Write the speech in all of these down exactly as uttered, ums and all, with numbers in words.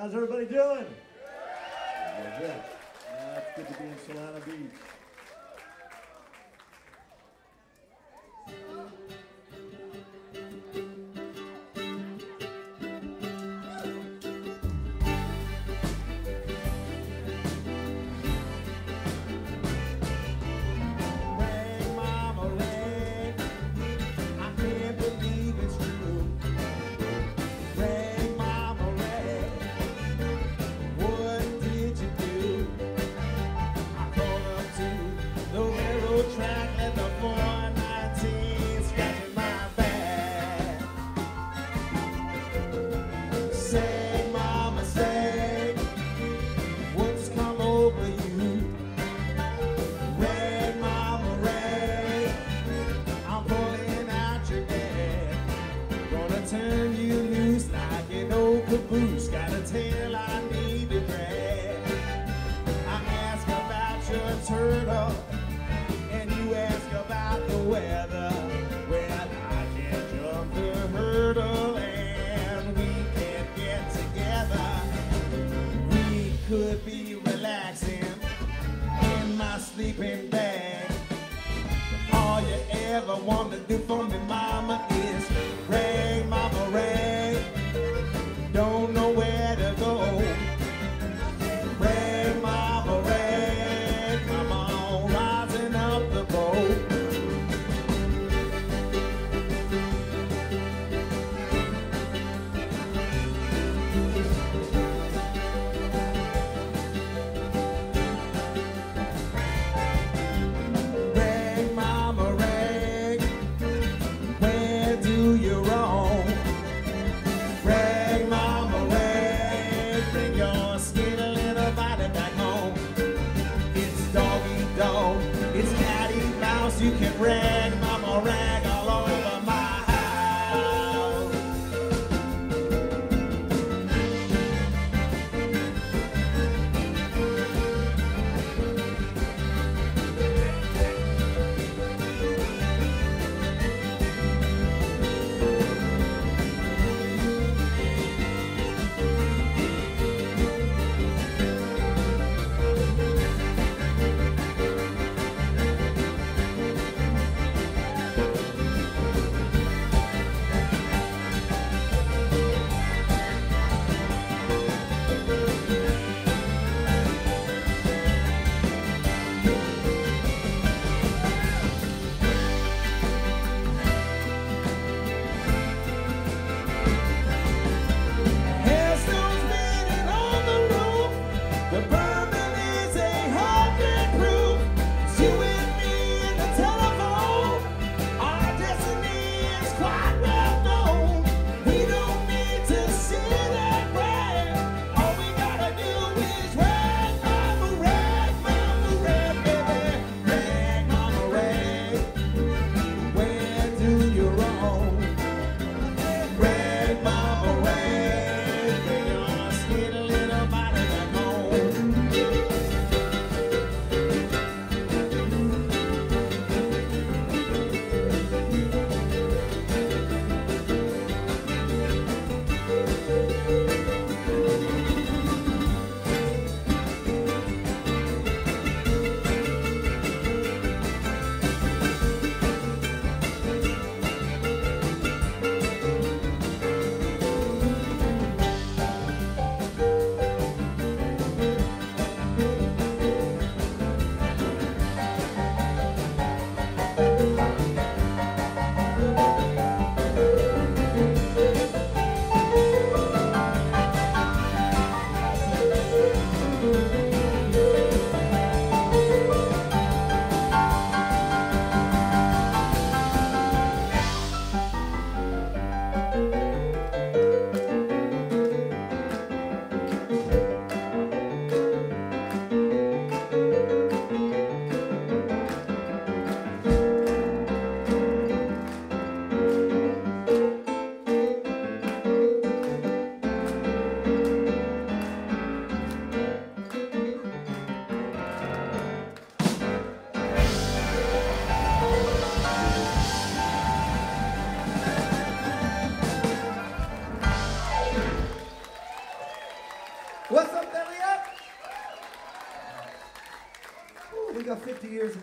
How's everybody doing? Yeah, good. Uh, it's good to be in Solana Beach.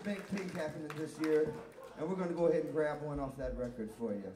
Make Pink happening this year, and we're going to go ahead and grab one off that record for you.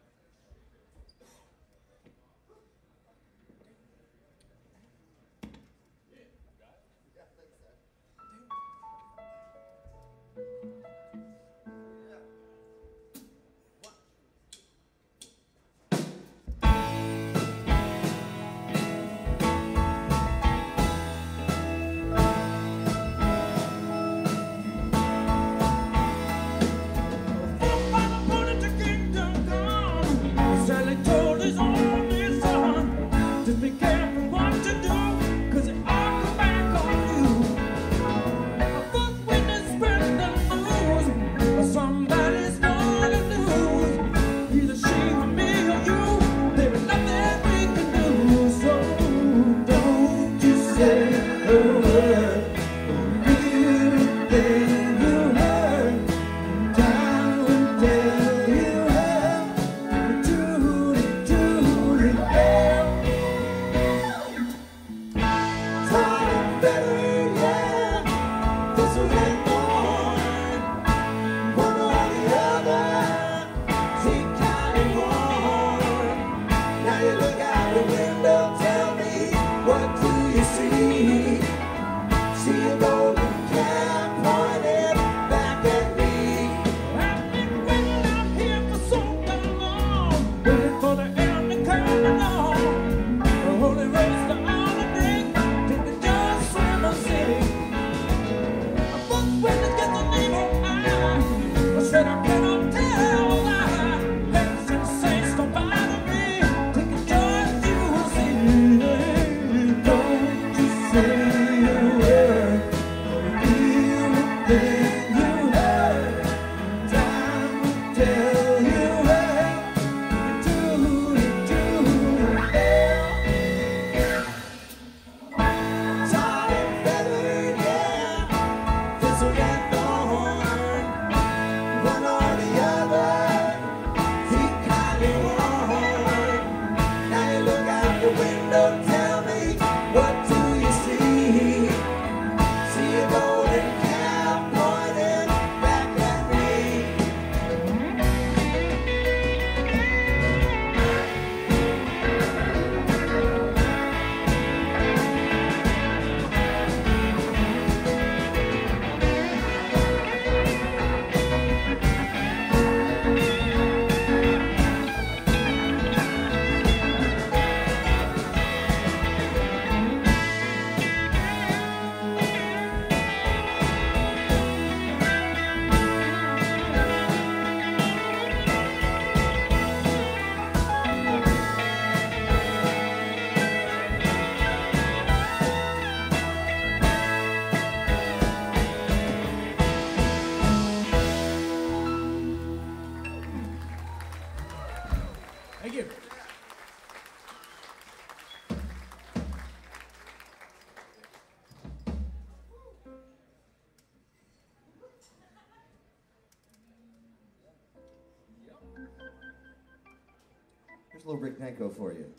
Here's a little Rick Danko for you.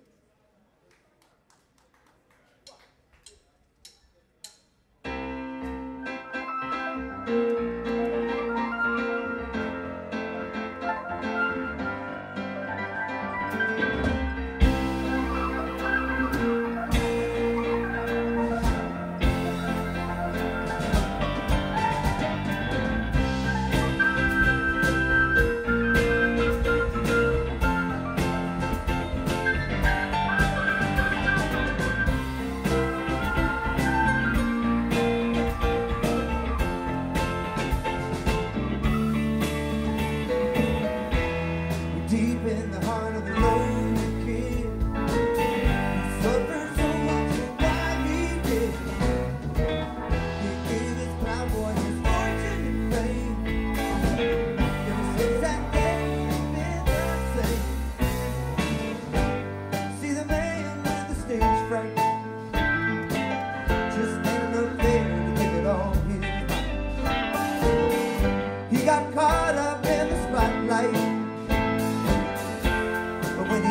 But when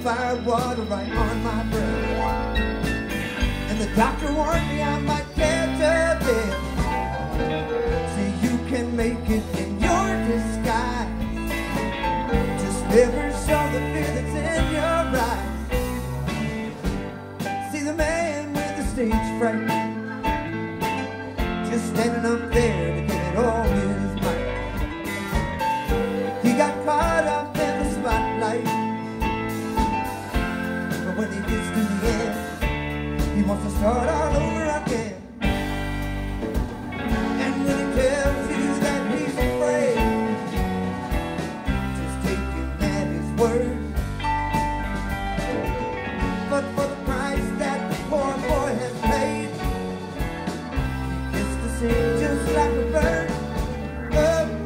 fire water right on my breath. And the doctor warned me I might catch a death. See, you can make it in your disguise. Just never show the fear that's in your eyes. See the man with the stage fright, just standing up there to give it all his might. He got caught up in the spotlight, but when he gets to the end, he wants to start all over again. And when he tells you that he's afraid, just take him at his word. But for the price that the poor boy has paid, he gets to sing just like a bird. Oh.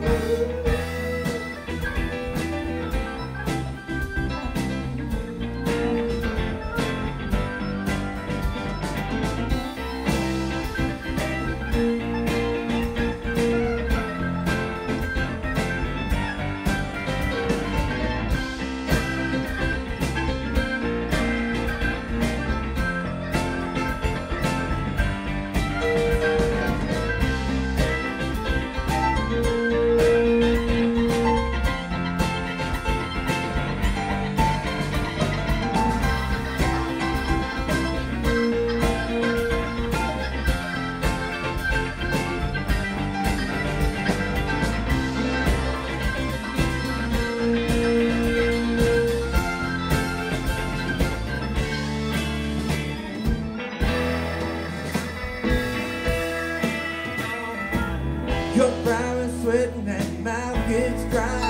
Your brow is sweating and mouth gets dry.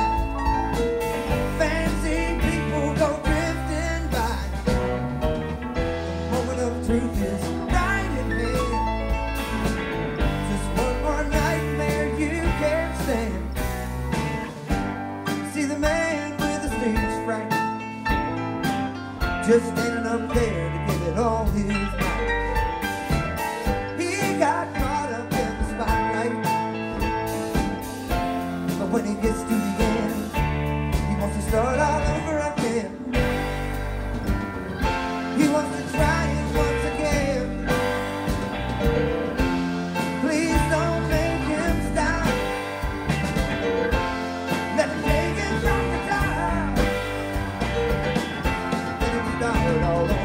Fancy people go drifting by. The moment of truth is right at hand. Just one more nightmare you can't stand. See the man with the stage fright, just standing up there to give it all his might. He got caught up in the spotlight, but when he gets to the end, he wants to start all over again. He wants to try it once again. Please don't make him stop. Let him take it from the top. Let him start all over again.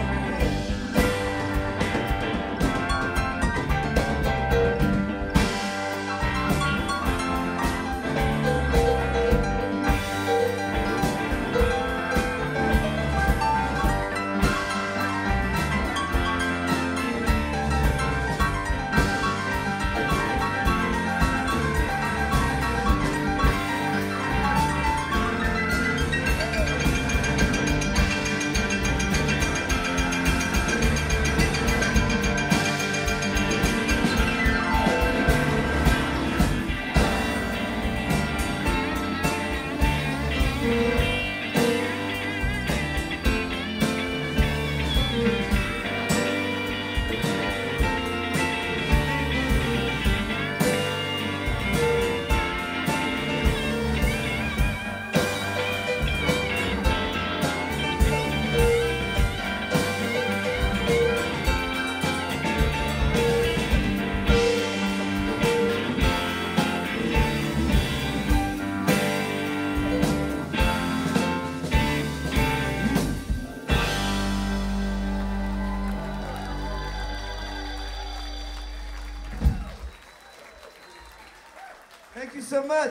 Thank you so much.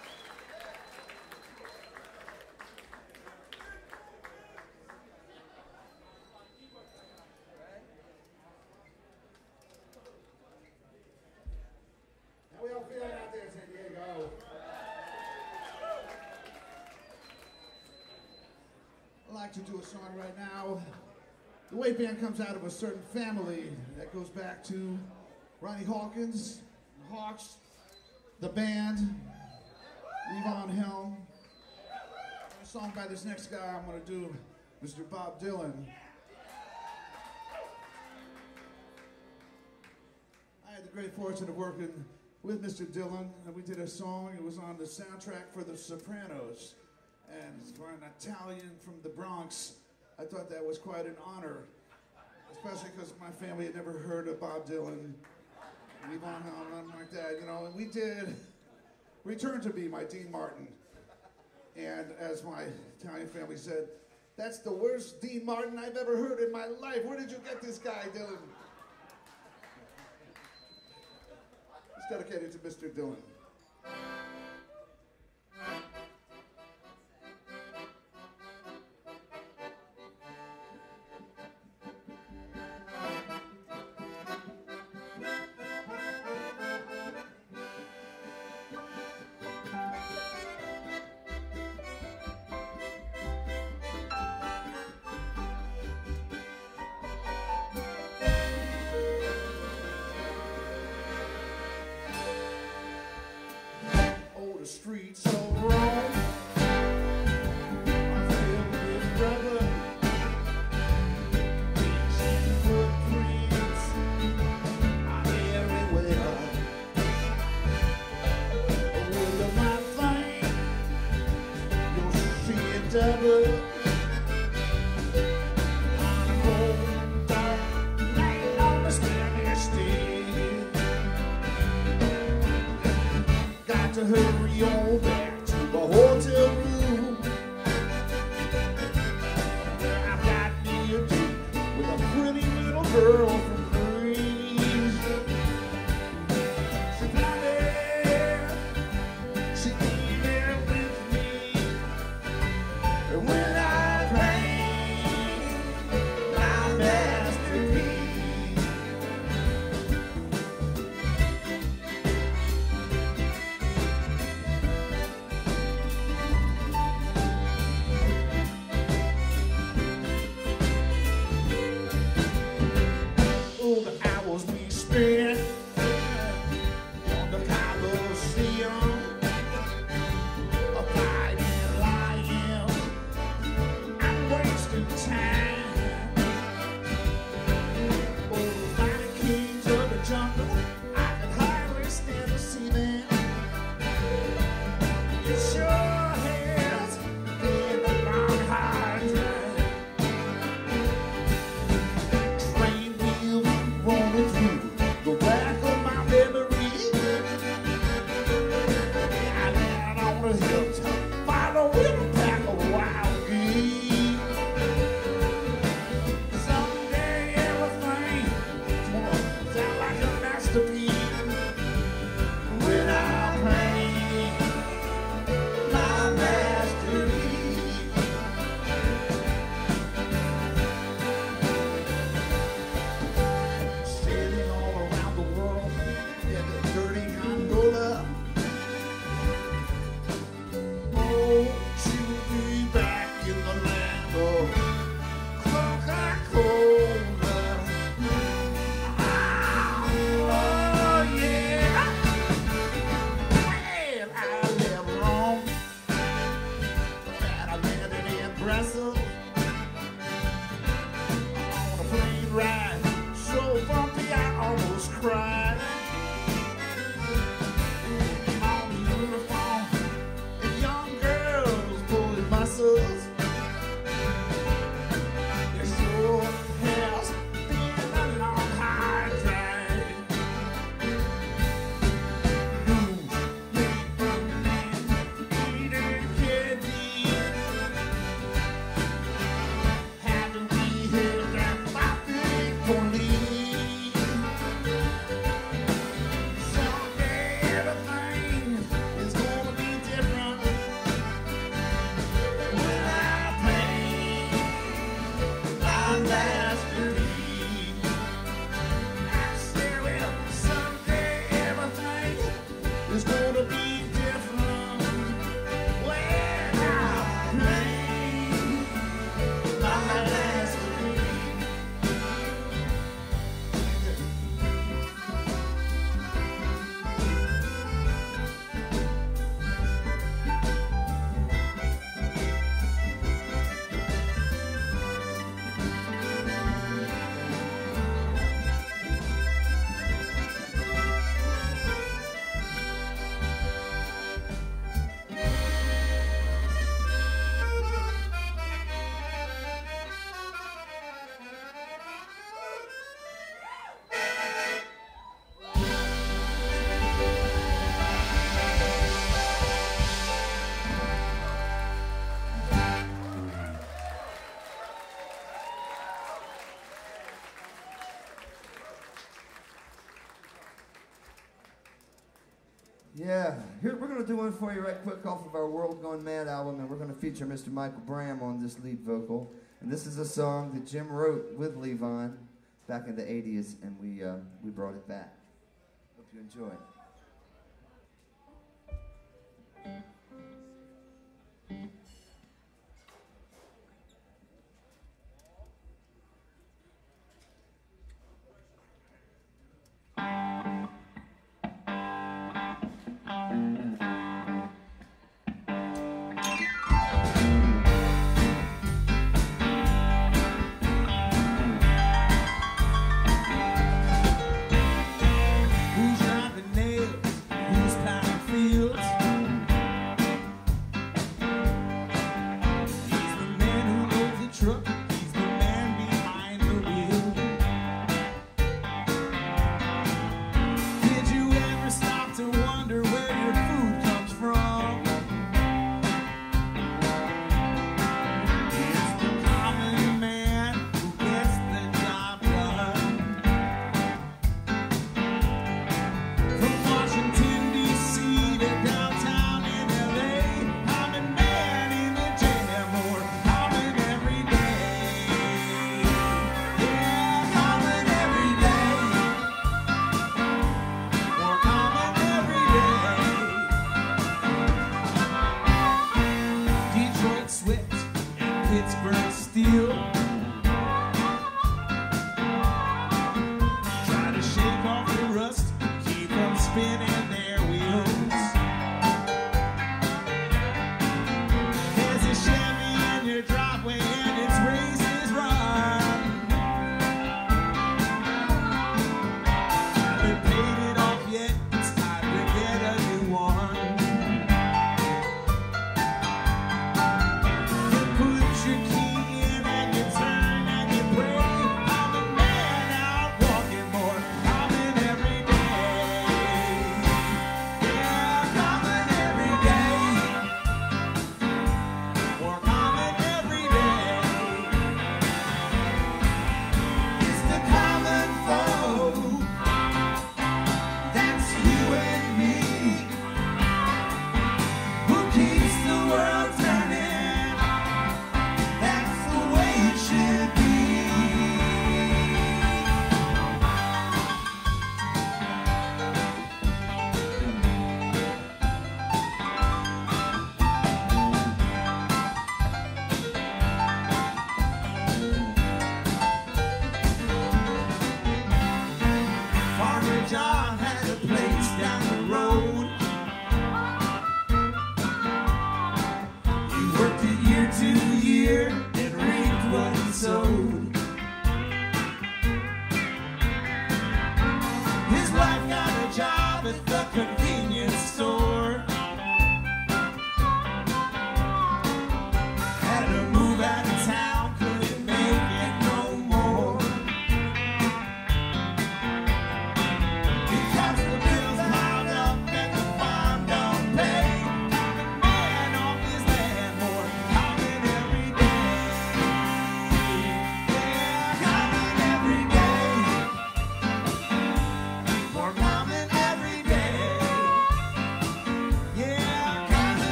How we all feeling out there, San Diego? I'd like to do a song right now. The Weight Band comes out of a certain family that goes back to Ronnie Hawkins, the Hawks, the band, Levon Helm. A song by this next guy I'm going to do, Mister Bob Dylan. I had the great fortune of working with Mister Dylan, and we did a song. It was on the soundtrack for The Sopranos, and it's for an Italian from the Bronx I thought that was quite an honor, especially because my family had never heard of Bob Dylan, Yvonne Hall, nothing like that, you know. And we did Return to Be by Dean Martin. And as my Italian family said, that's the worst Dean Martin I've ever heard in my life. Where did you get this guy, Dylan? It's dedicated to Mister Dylan. Streets so wrong. I feel with brother. Ancient footprints are everywhere. With the my thing, you'll see it double. On a cold dark night on the Spanish Steam. Got to hurry on back to the hotel room, where I've got me a date with a pretty little girl from Greece. She's not there, she ain't there with me. And when I paint my masterpiece, the hours we spent on the Coliseum, a fighting lion, I'm wasting time. Oh, the mighty kings of the jungle, I can hardly stand to see them. It sure has been a long, hard drive. Rolling through the back of my memory, I land on the hilltop, following a pack of wild geese. Someday everything's gonna sound like a masterpiece when I paint my masterpiece. Sailing all around the world in a dirty gondola. Won't you be back in the land of Coca-Cola? Ah, Yeah, here we're gonna do one for you right quick off of our World Gone Mad album, and we're gonna feature Mister Michael Bram on this lead vocal. And this is a song that Jim wrote with Levon back in the eighties, and we uh, we brought it back. Hope you enjoy it.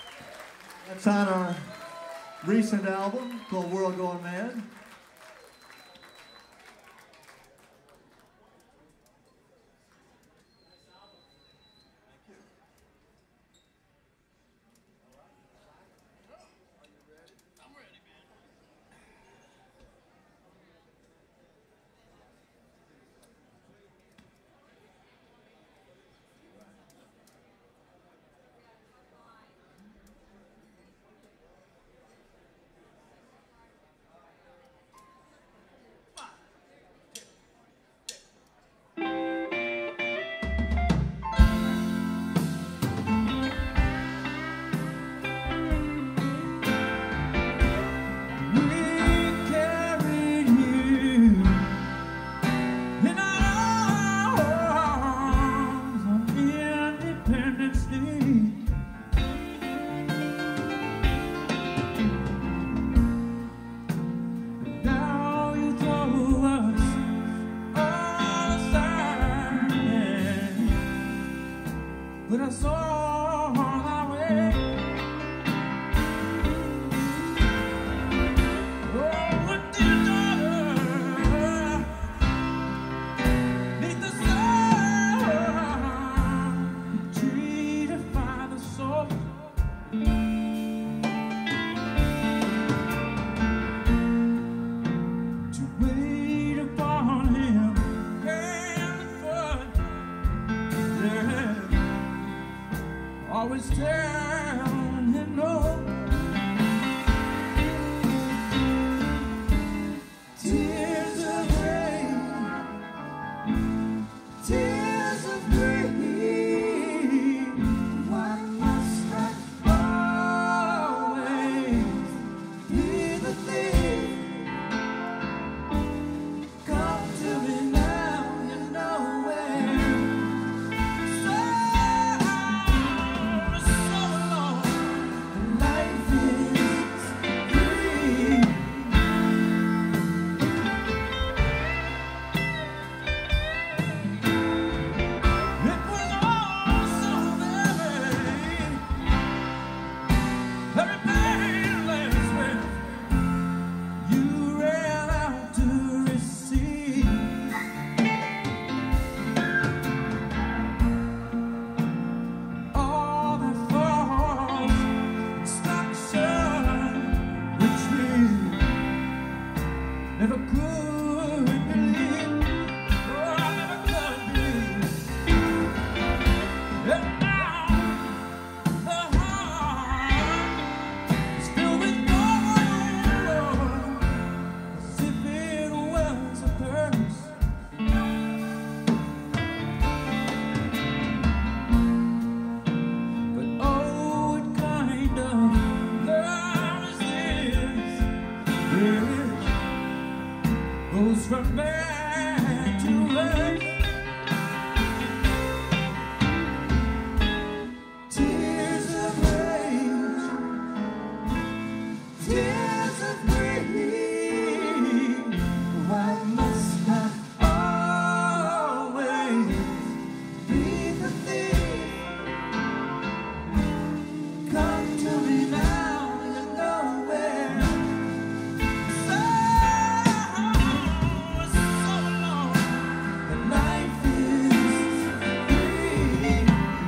That's on our recent album called World Gone Mad. whisper back to us. Tears of rage, tears of grief. Why must I always be the thief? Come to me now, you know where. So, so long, and life is free.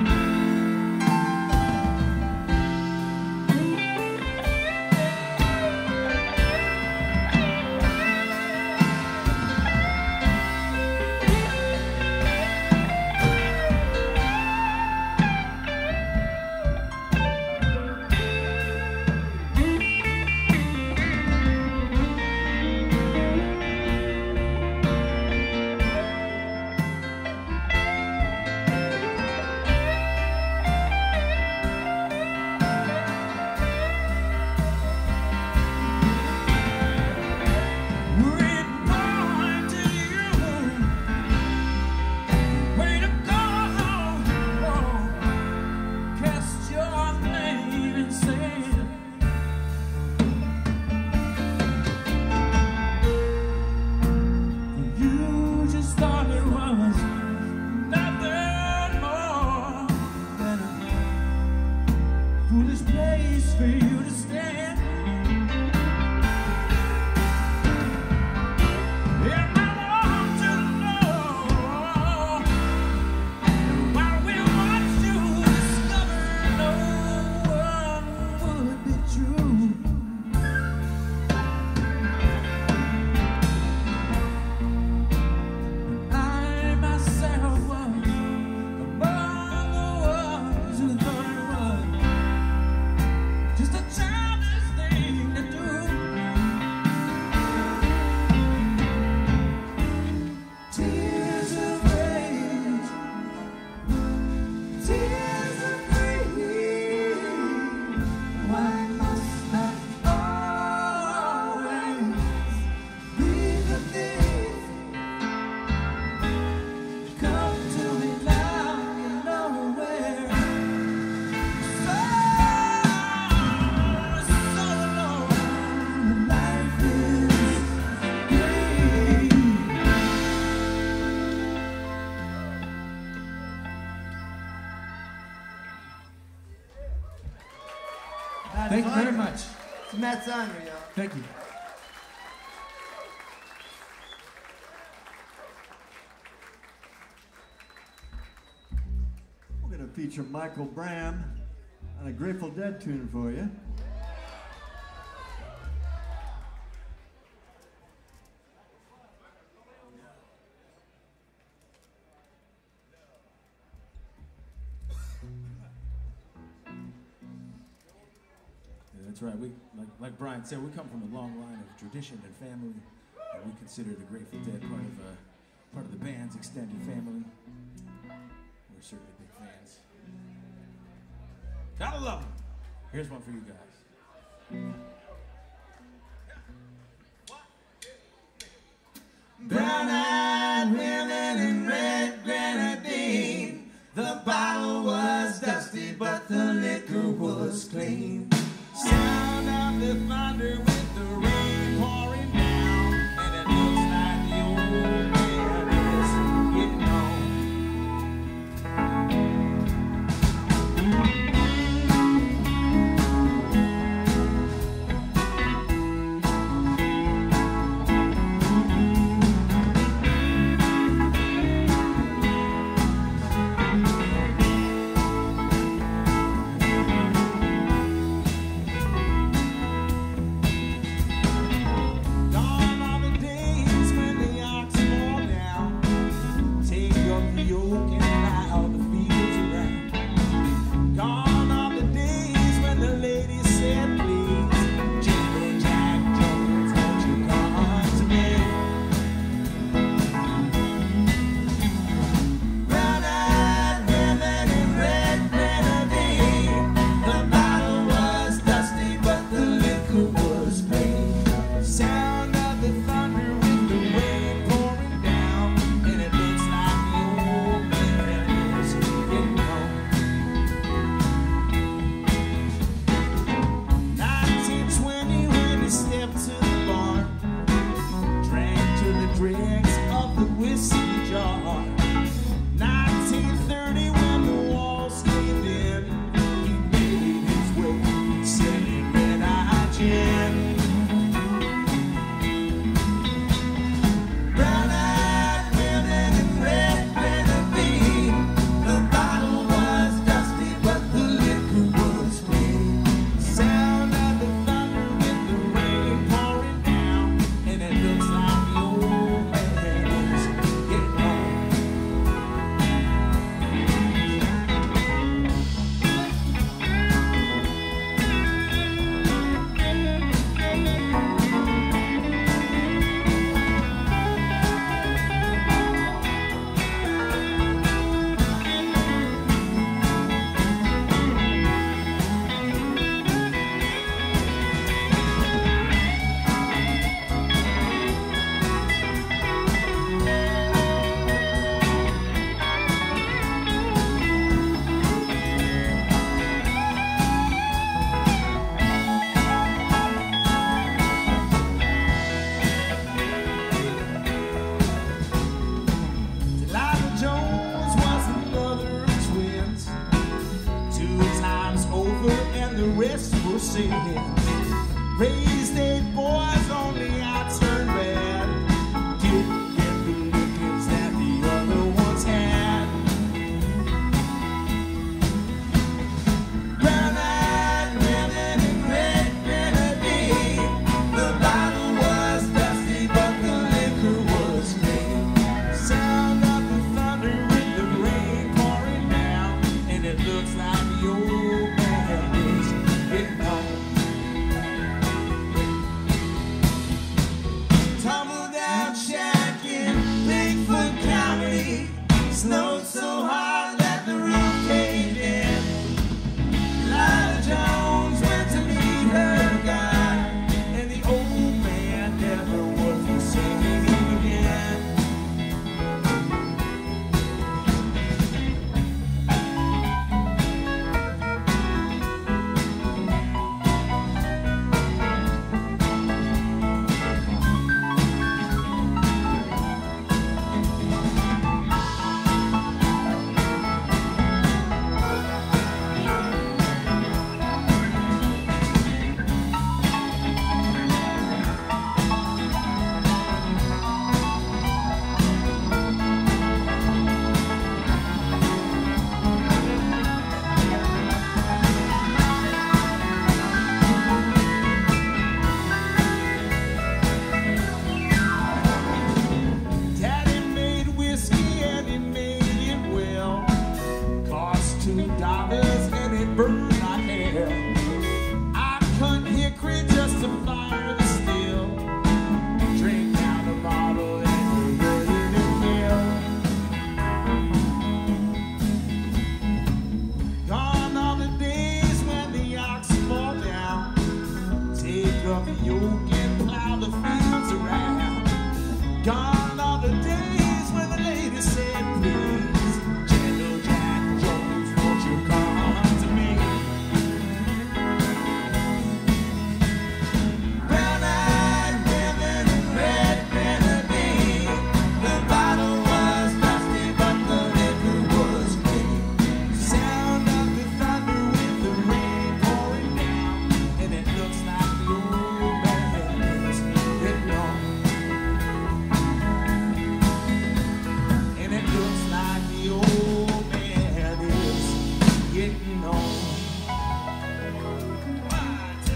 We're born to you. Way to go. Cast your name in sand. You just thought it was nothing more than a foolish place for you to stand. And I want to know, while we watch you discover no one would be true. I myself was among the ones who thought it was just a childish thing to do. Tears of rage, tears of grief. Why must I always be the thief? Come to me now, you know where. So, so long, life is free. Thank you very much. It's Matt Zeiner, y'all. Thank you. We're going to feature Michael Bram on a Grateful Dead tune for you. Yeah, that's right. We, like, like Brian said, we come from a long line of tradition and family, and we consider the Grateful Dead part of uh, part of the band's extended family. We're certainly big fans. Gotta love them. Here's one for you guys. Brown-eyed women in red grenadine. The bottle was dusty, but the liquor was clean. Sound of the thunder with the rain pouring down, and it looks like the old man is getting on. sin. Raised eight boys, only I turned red. Didn't get the lickings that the other ones had. Brown-eyed women and red grenadine. The bottle was dusty, but the liquor was clean. Sound of the thunder with the rain pouring down, and it looks like the old man is getting home. Tumbled out shack in Bigfoot County. Snowed so hard that the roof caved in. Lila Jones went to meet her guy, and the old man never was the same again. Daddy made whiskey and he made it well. Cost two dollars and it burned like hell. I cut hickory just to fire the steel. Drink down the bottle and you're ready to kill. Gone are the days when the ox fall down. Take up the yoke and plow the fields around. Gone are the days when the lady said, please, Gentle Jack Jones, won't you come to me? Brown-eyed women and red grenadine. The bottle was dusty, but the liquor was clean. Sound of the thunder with the rain pouring down, and it looks like the old man is getting on. And it looks like the old man is getting on. One, two.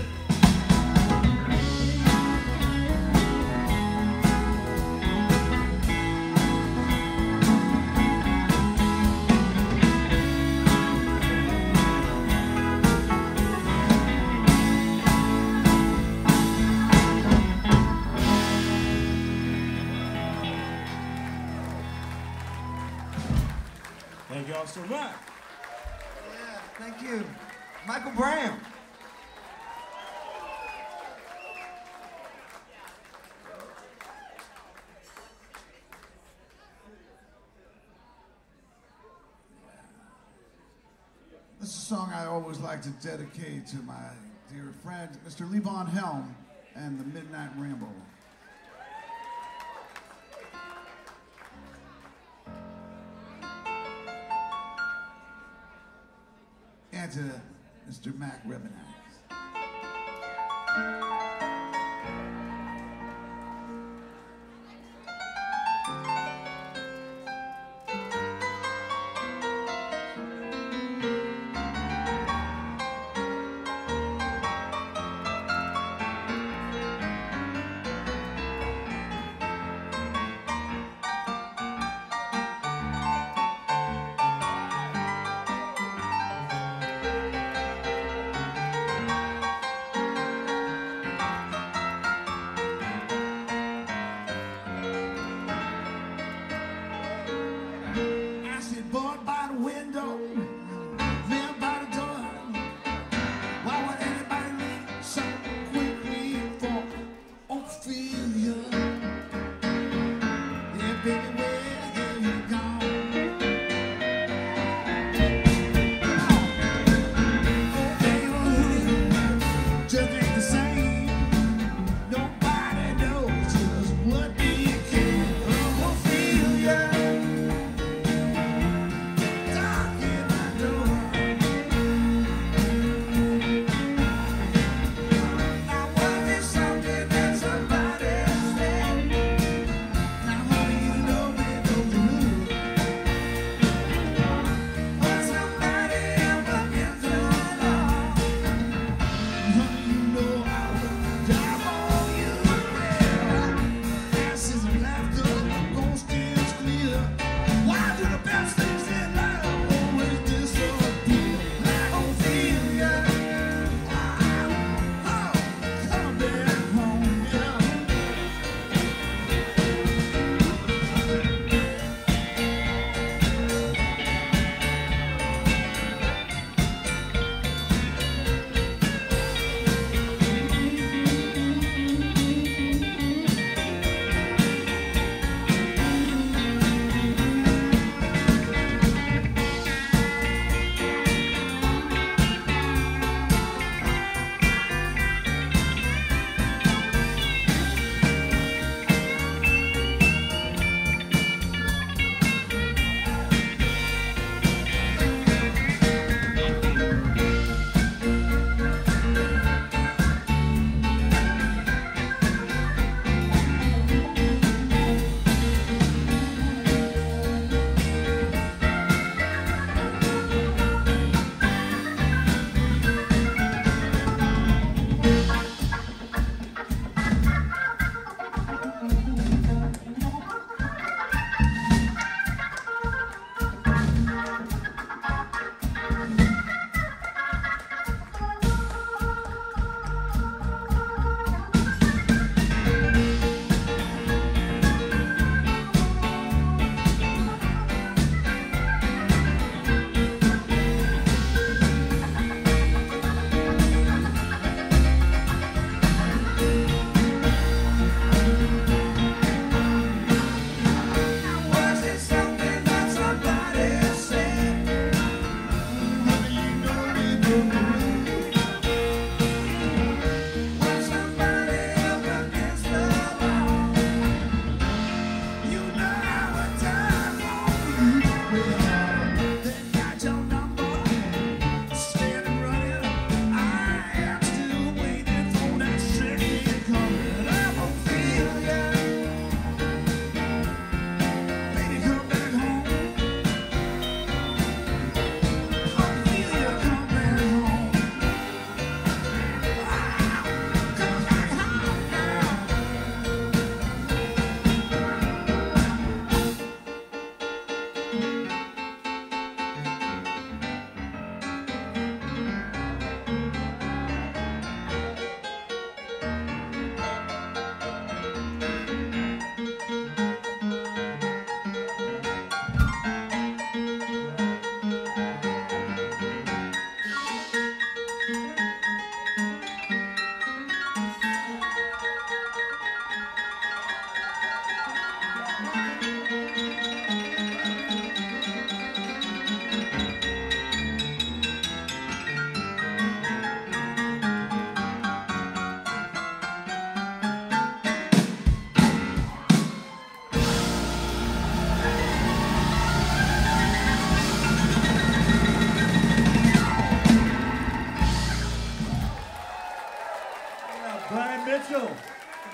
Thank y'all so much. Yeah, thank you. Michael Bram. This is a song I always like to dedicate to my dear friend, Mister Levon Helm and the Midnight Ramble. And to Mister Mac Rebenites.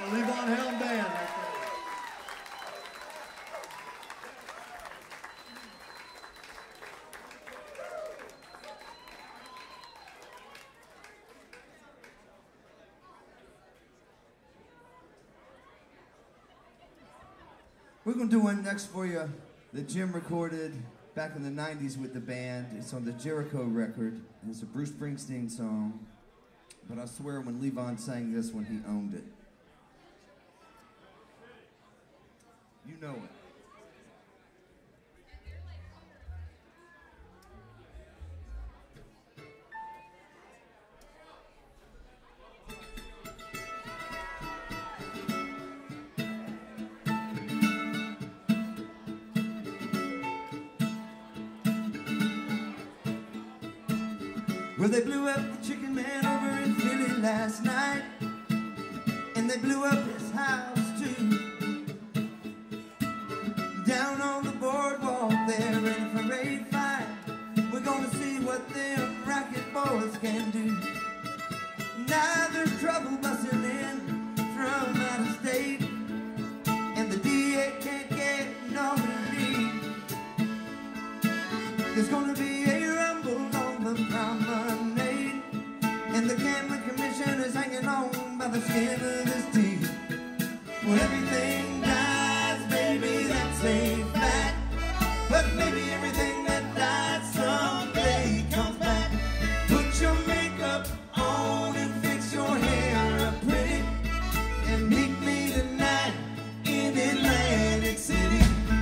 the Levon Helm Band. We're going to do one next for you that Jim recorded back in the nineties with the band. It's on the Jericho record. It's a Bruce Springsteen song. But I swear when Levon sang this one, he owned it. You know it. Well, they blew up the chicken man over in Philly last night, and they blew up his house too. Down on the boardwalk there in a parade fight, we're gonna see what them racket boys can do. Now there's trouble busting in from out of state, and the D A can't get no relief. There's gonna be a rumble on the promenade, and the gambling commission is hanging on by the skin of his teeth. Well, everything dies, baby, that's a fact, but maybe everything that dies someday comes back. Put your makeup on and fix your hair up pretty, and meet me tonight in Atlantic City.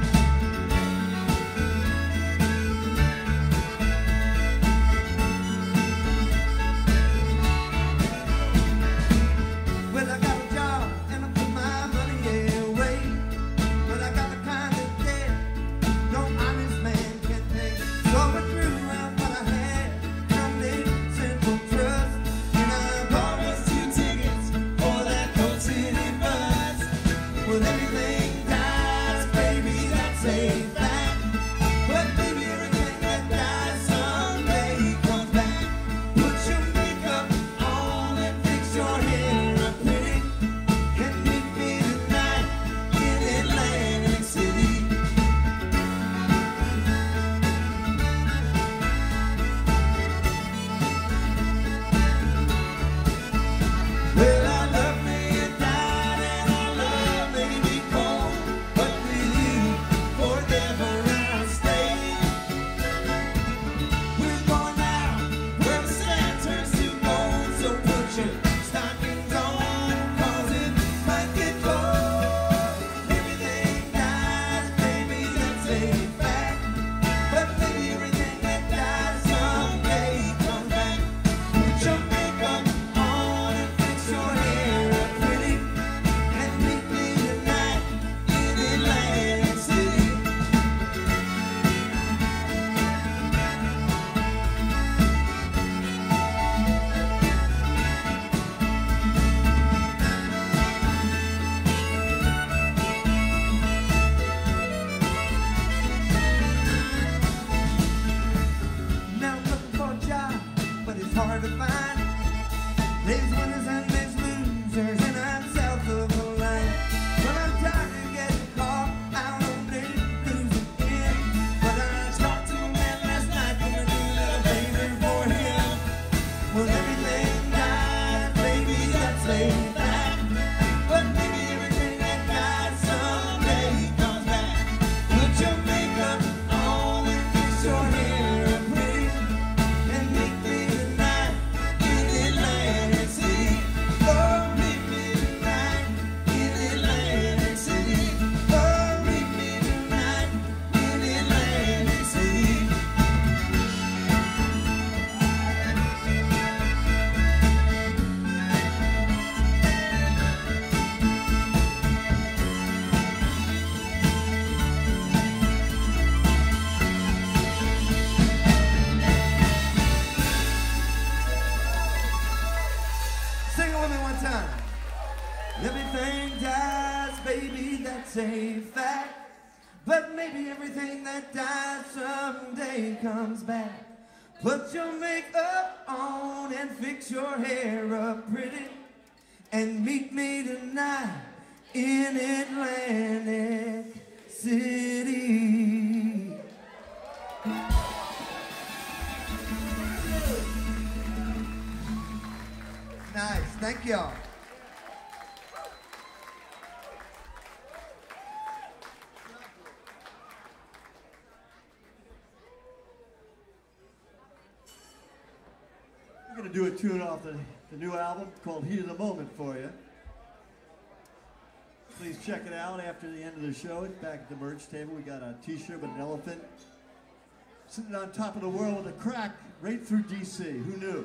a fact, but maybe everything that dies someday comes back. Put your makeup on and fix your hair up pretty, and meet me tonight in Atlantic City. Nice, thank y'all. We're going to do a tune off the, the new album called Heat of the Moment for you. Please check it out after the end of the show. It's back at the merch table. We got a t-shirt with an elephant sitting on top of the world with a crack right through D C. Who knew?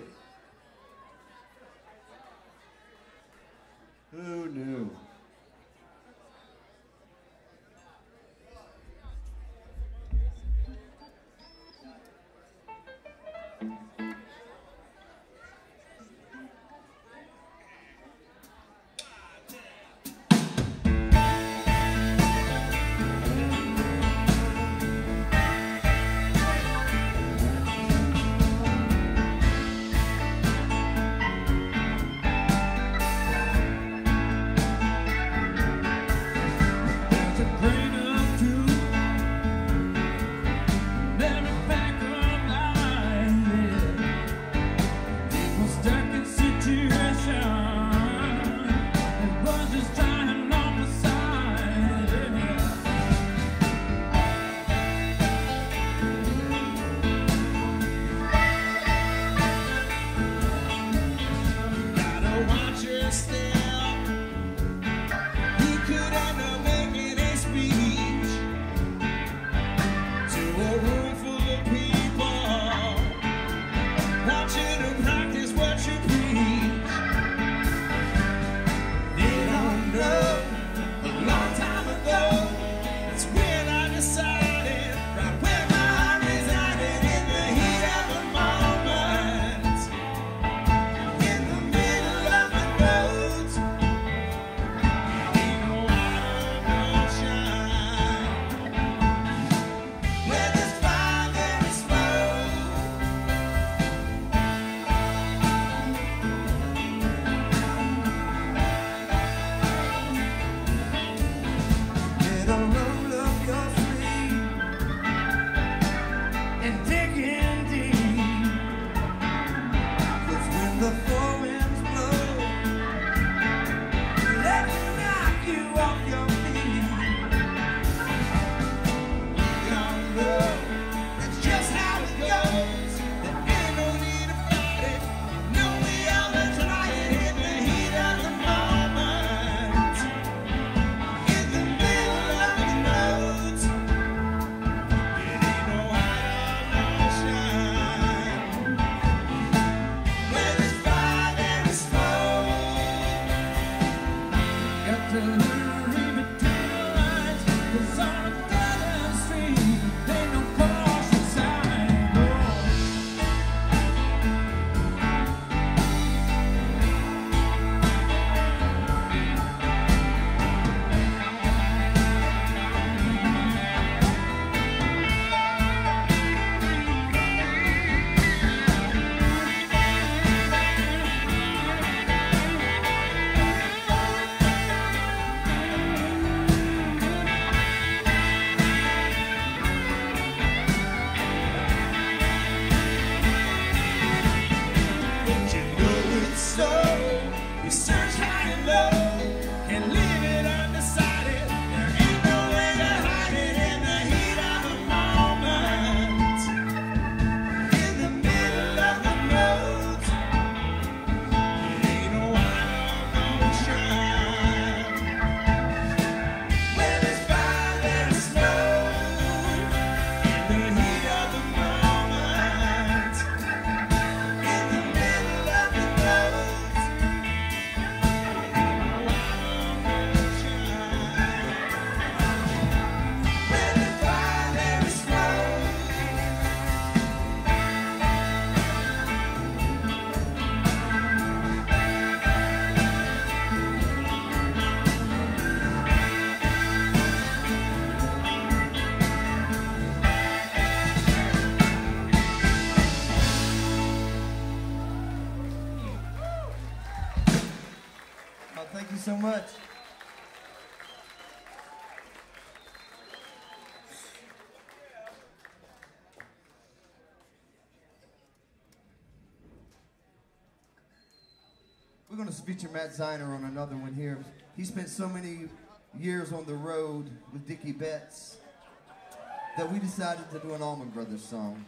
Who knew? We're going to feature Matt Zeiner on another one here. He spent so many years on the road with Dickie Betts that we decided to do an Allman Brothers song.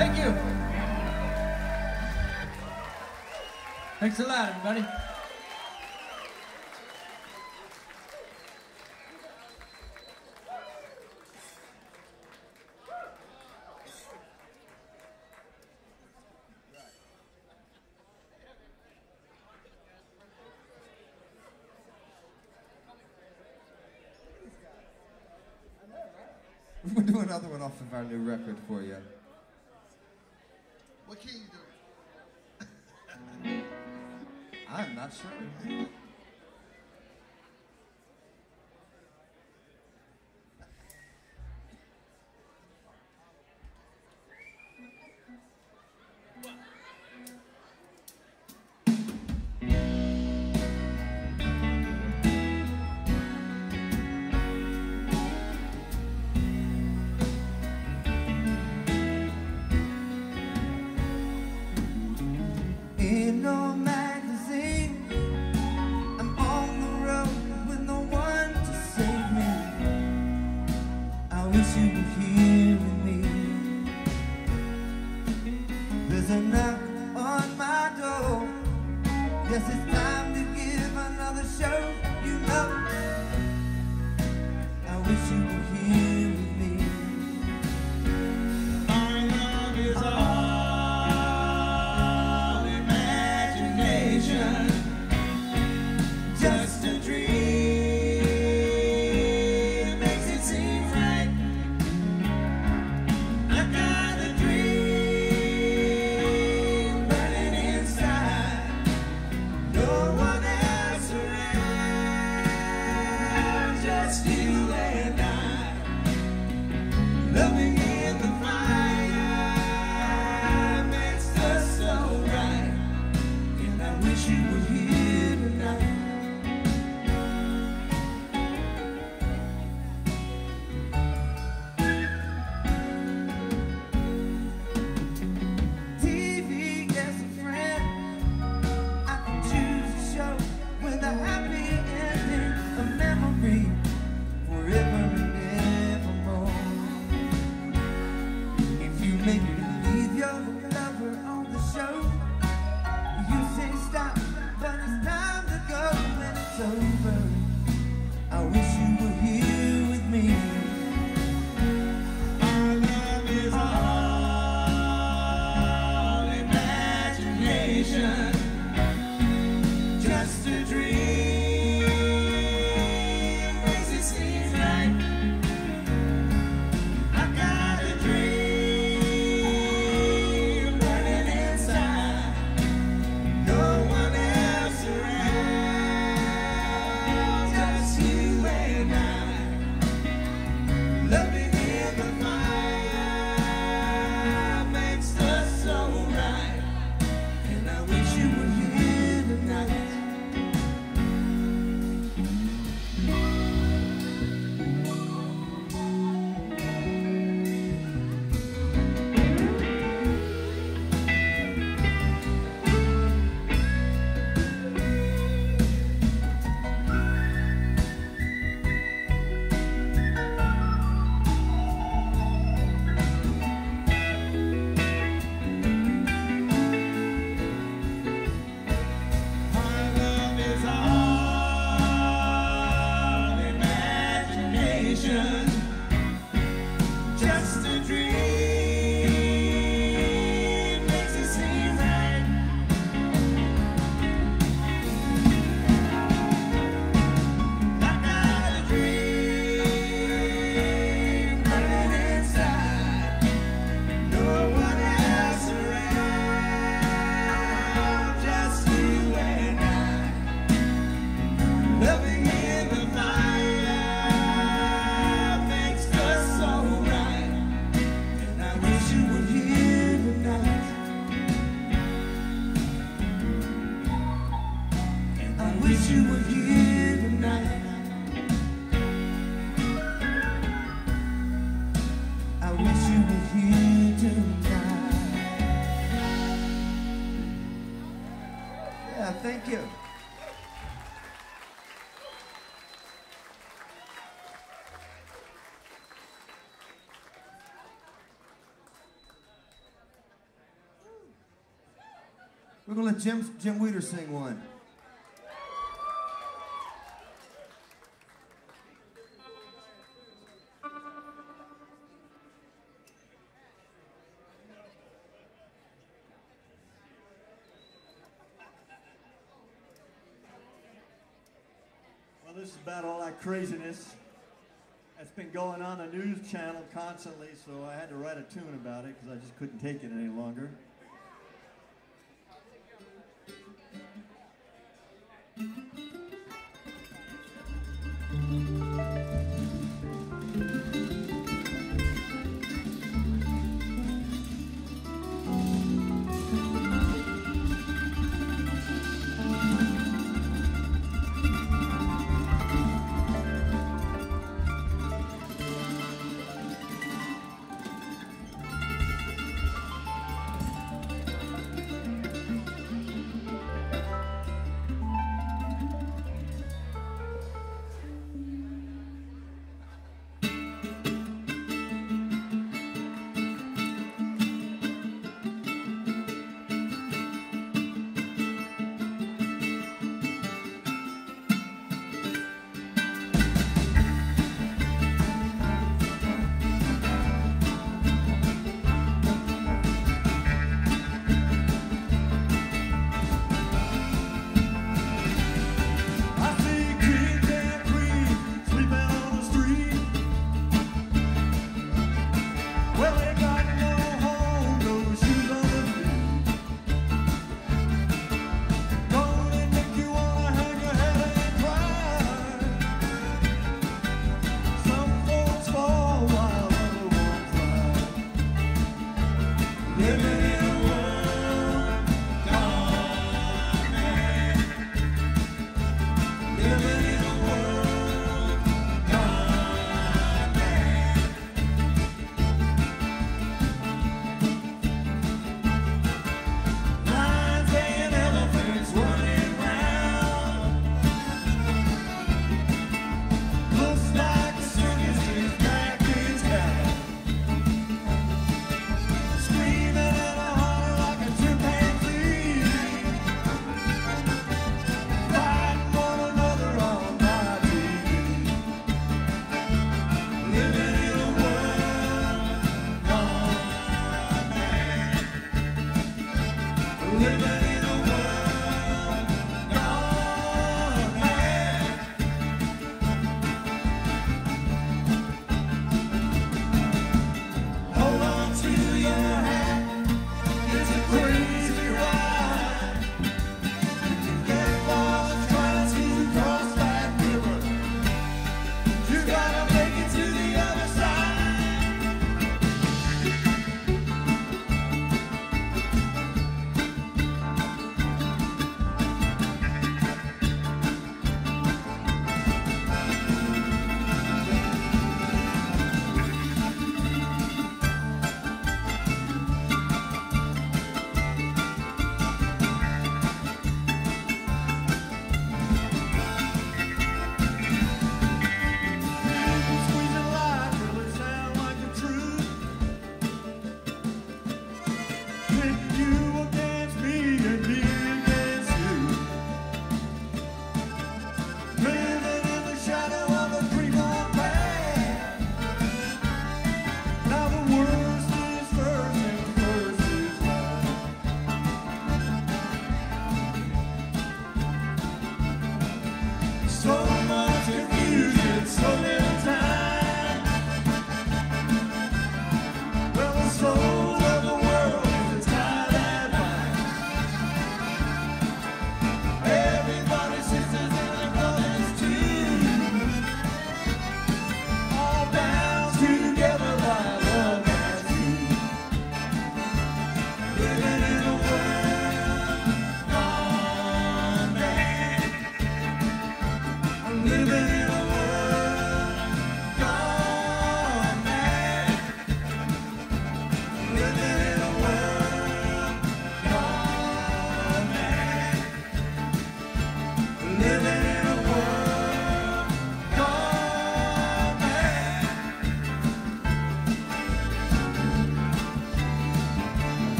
Thank you. Thanks a lot, everybody. We'll do another one off of our new record for you. What key you doing? I'm not sure. In no magazine, I'm on the road with no one to save me. I wish you were here with me. There's a knock on my door. Yes, it's time to give another show. You know, I wish you were here with me. Our love is all. Just a dream makes it seem right. I got a dream burning inside. No one else around, just you and I, loving in the fire makes us so right. And I wish you were here tonight. T V is a friend. I can choose a show with a happy ending, a memory forever and evermore. If you make me leave your lover on the show, you say stop, but it's time to go when it's over. I wish you were here with me. Our love is all imagination, just a dream makes it seem right. I got a dream burning inside. No one else around, just you and I, loving in the fire makes us so right. And I wish you were here tonight. Our love is all imagination, just a dream makes it seem right. I got a dream burning inside. No one else around, just you and I, loving in the fire makes us so right. And I wish you were here tonight. And I wish you were here tonight. I wish you were here tonight. Yeah, thank you. We're gonna let Jim, Jim Weider sing one. Well, this is about all that craziness that's been going on the news channel constantly, so I had to write a tune about it because I just couldn't take it any longer.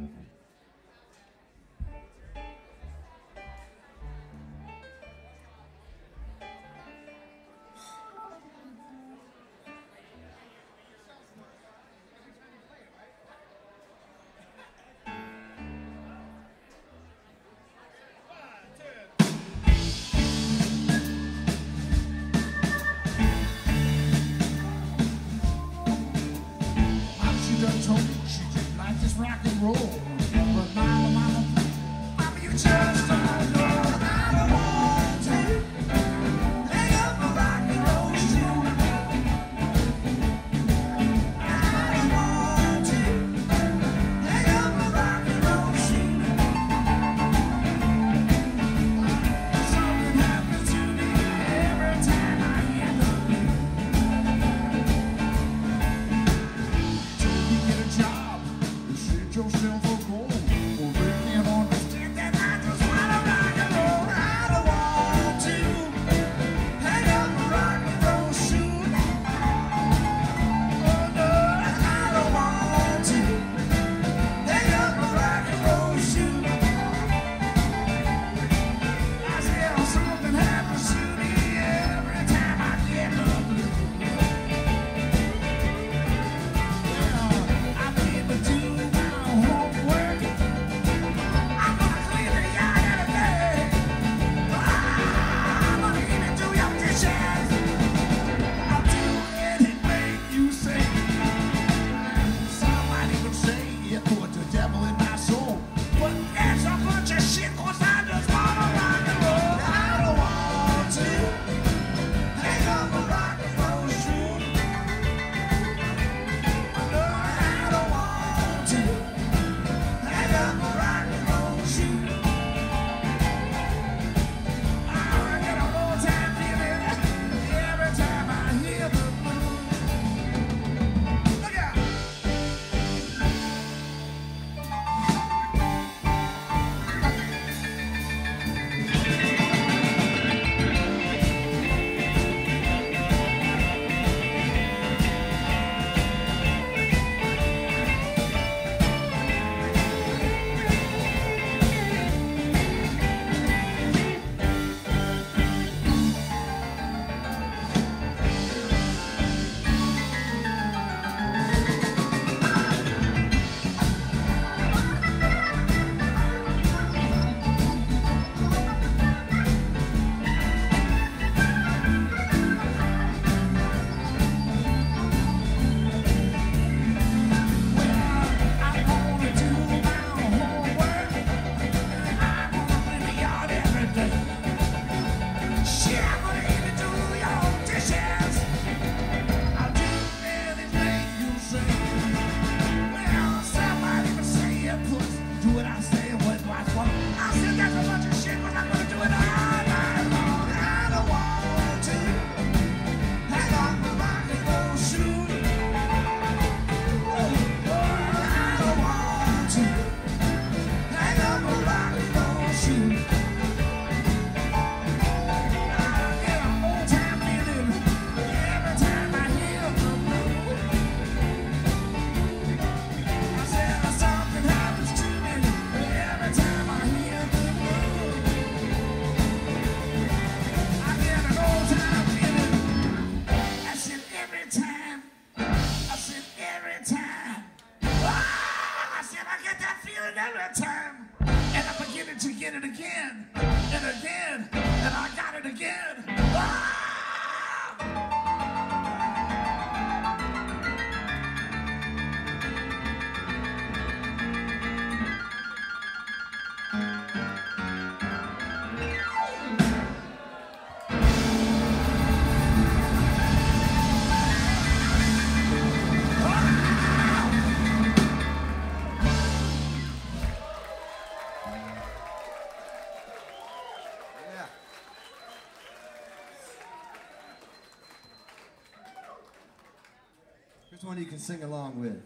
Here's one you can sing along with.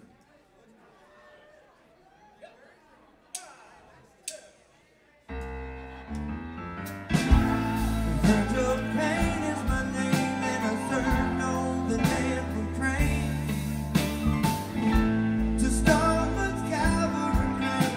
Virgil Payne is my name, and I serve no the man from Crane to Starbuck's Calvary Crane.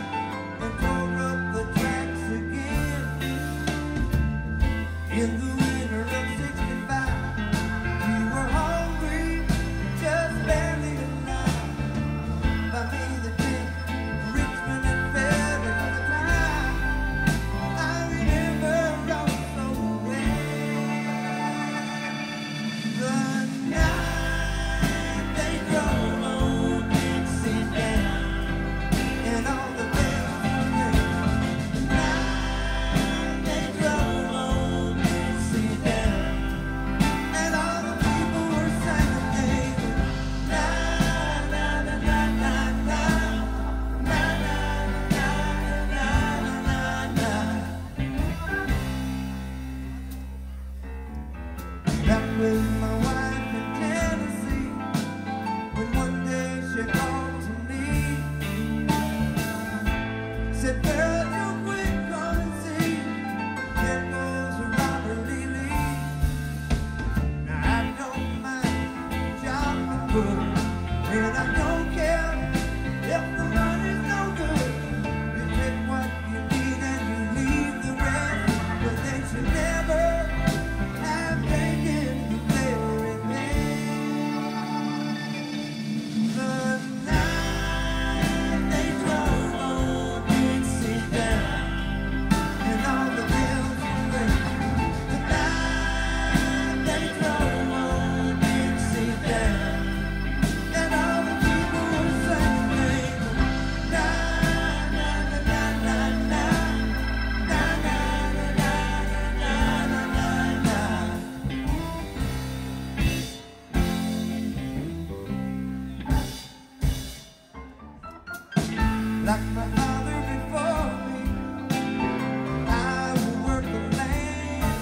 like my father before me. I will work the land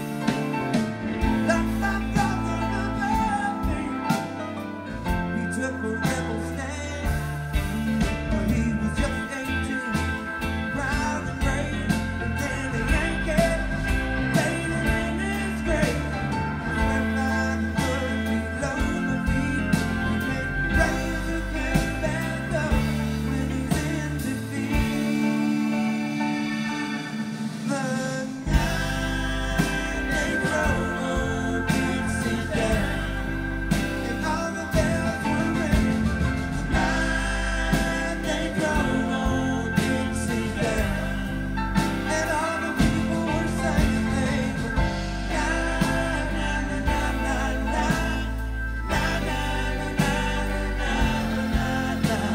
like my brother above me. He took a rebel stand, but he was just eighteen, proud and brave, and then a Yankee waiting in his grave. Left by the word below my feet. He made praise who came back up when he's in defeat. The night they drove on Dixie down, and all the bells were ringing. The night they drove on Dixie down, and all the people were singing. They were na na na na na na na na na na na na.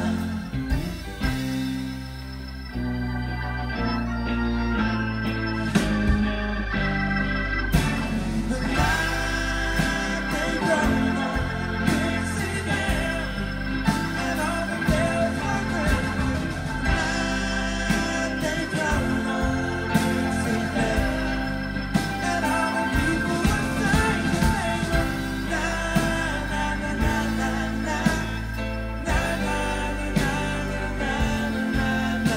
The night they drove on Dixie down, and all the bells were ringing. The night they drove on Dixie down, and all the people were singing. They were na na na na na na na na na na na na.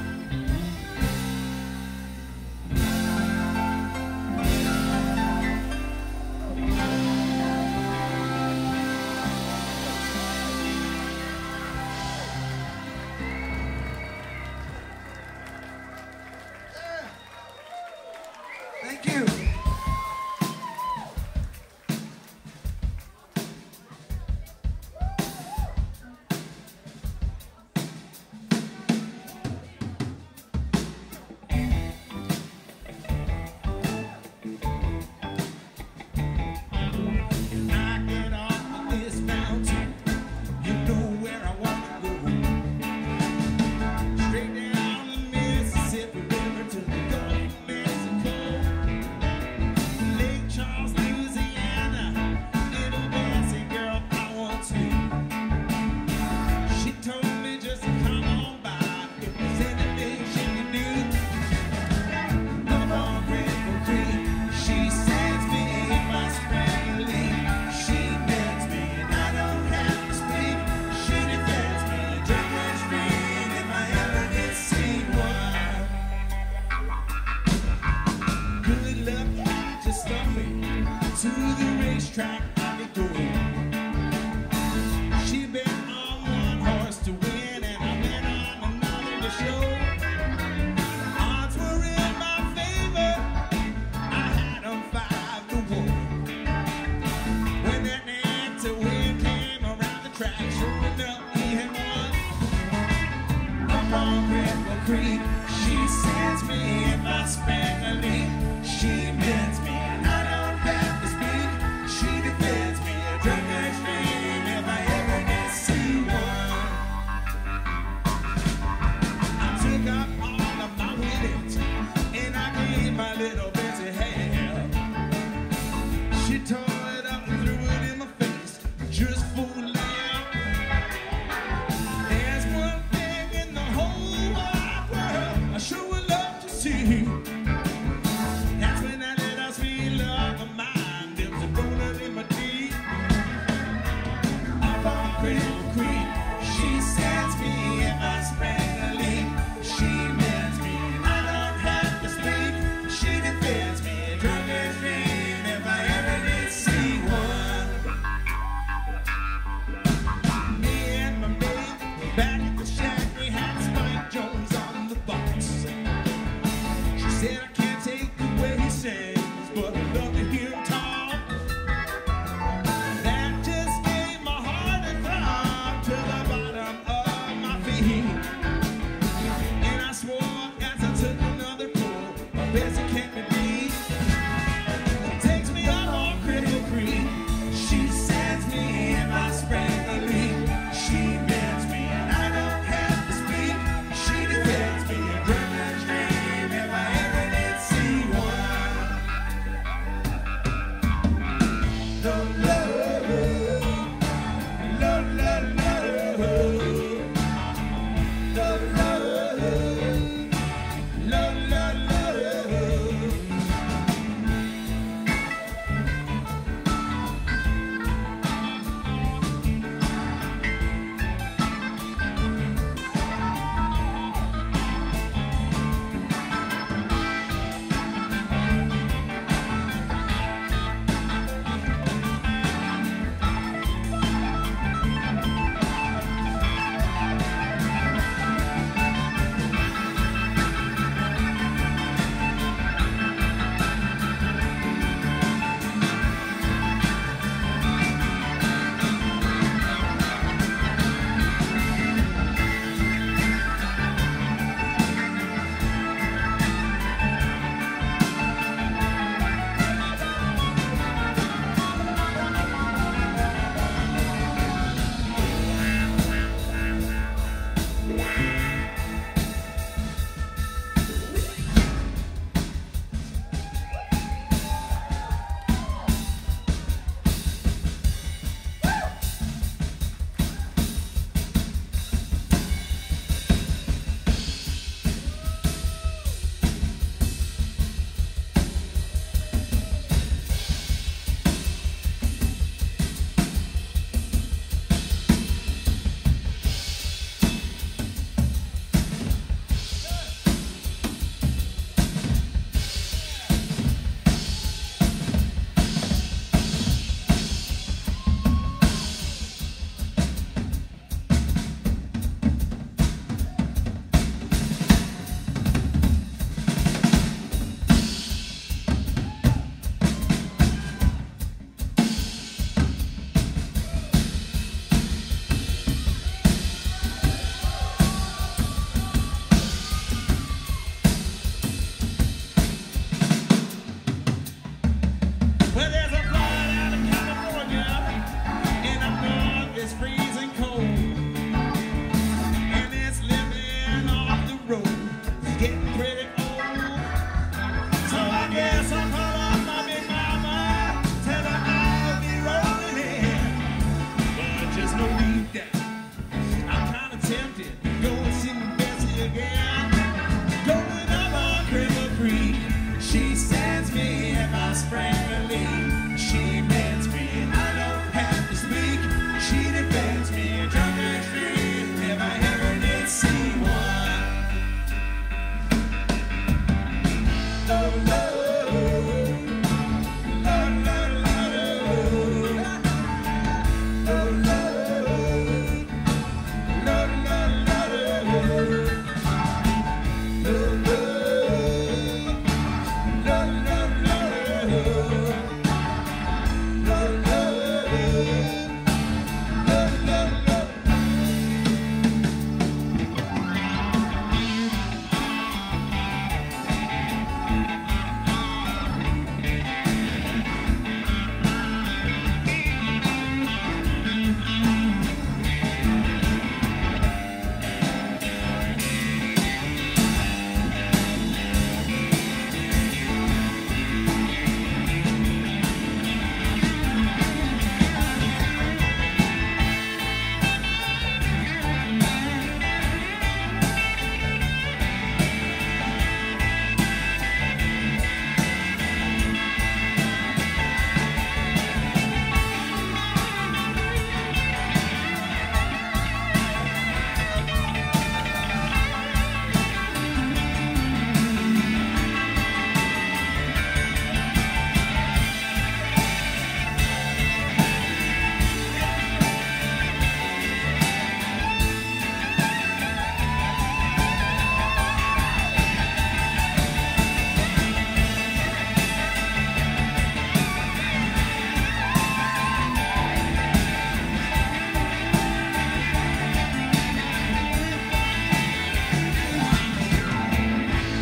Thank you. I get off of this mountain, you know where I want to go. Straight down the Mississippi River to the Gulf of Mexico. Lake Charles, Louisiana, little dancing girl I want to. She told me just to come on by if there's anything she can do. Up on Cripple Creek, she sends me my spring leaf. She bends me and I don't have to speak. She defends me, drink and scream if I ever did see one. Good luck, just stop me to the racetrack I could go. She bet on one horse to win and I bet on another to show. Odds were in my favor, I had 'em five to one. When that next win came around the track, sure enough he had won. Up on Cripple Creek, she sends me in my spangly. She bends me and I don't have to speak. She defends me, a drunk and scream if I ever did see one. I took up all of my winnings and I gave my little busy hand. She tore it up and threw it in my face, just fooling. There's one thing in the whole wide world I sure would love to see. That's when that little sweet love of mine dips a bullet in my teeth. Up on Cripple Creek, she sends me in my spangly. She bends me and I don't have to speak. She defends me, drunk and scream if I ever did see one. Me and my mate were back at the shack. We had Spike Jones on the box. She said I can't take the way he sings, but I love to hear him talk. That just gave my heart a throb to the bottom of my feet. And I swore as I took another pull, my best it can't be beat. Takes me up on Cripple Creek. She sends me in my spangly. She bends me and I don't have to speak. She defends me, a drunk and scream if I ever did see one. Love, love, love, love, love, love, love.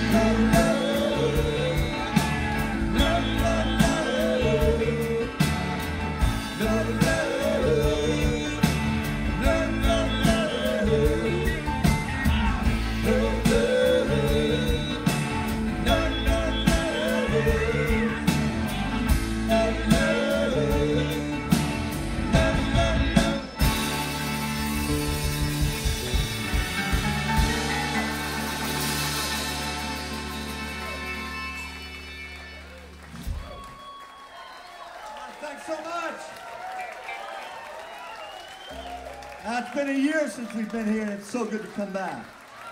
It's been a year since we've been here, and it's so good to come back.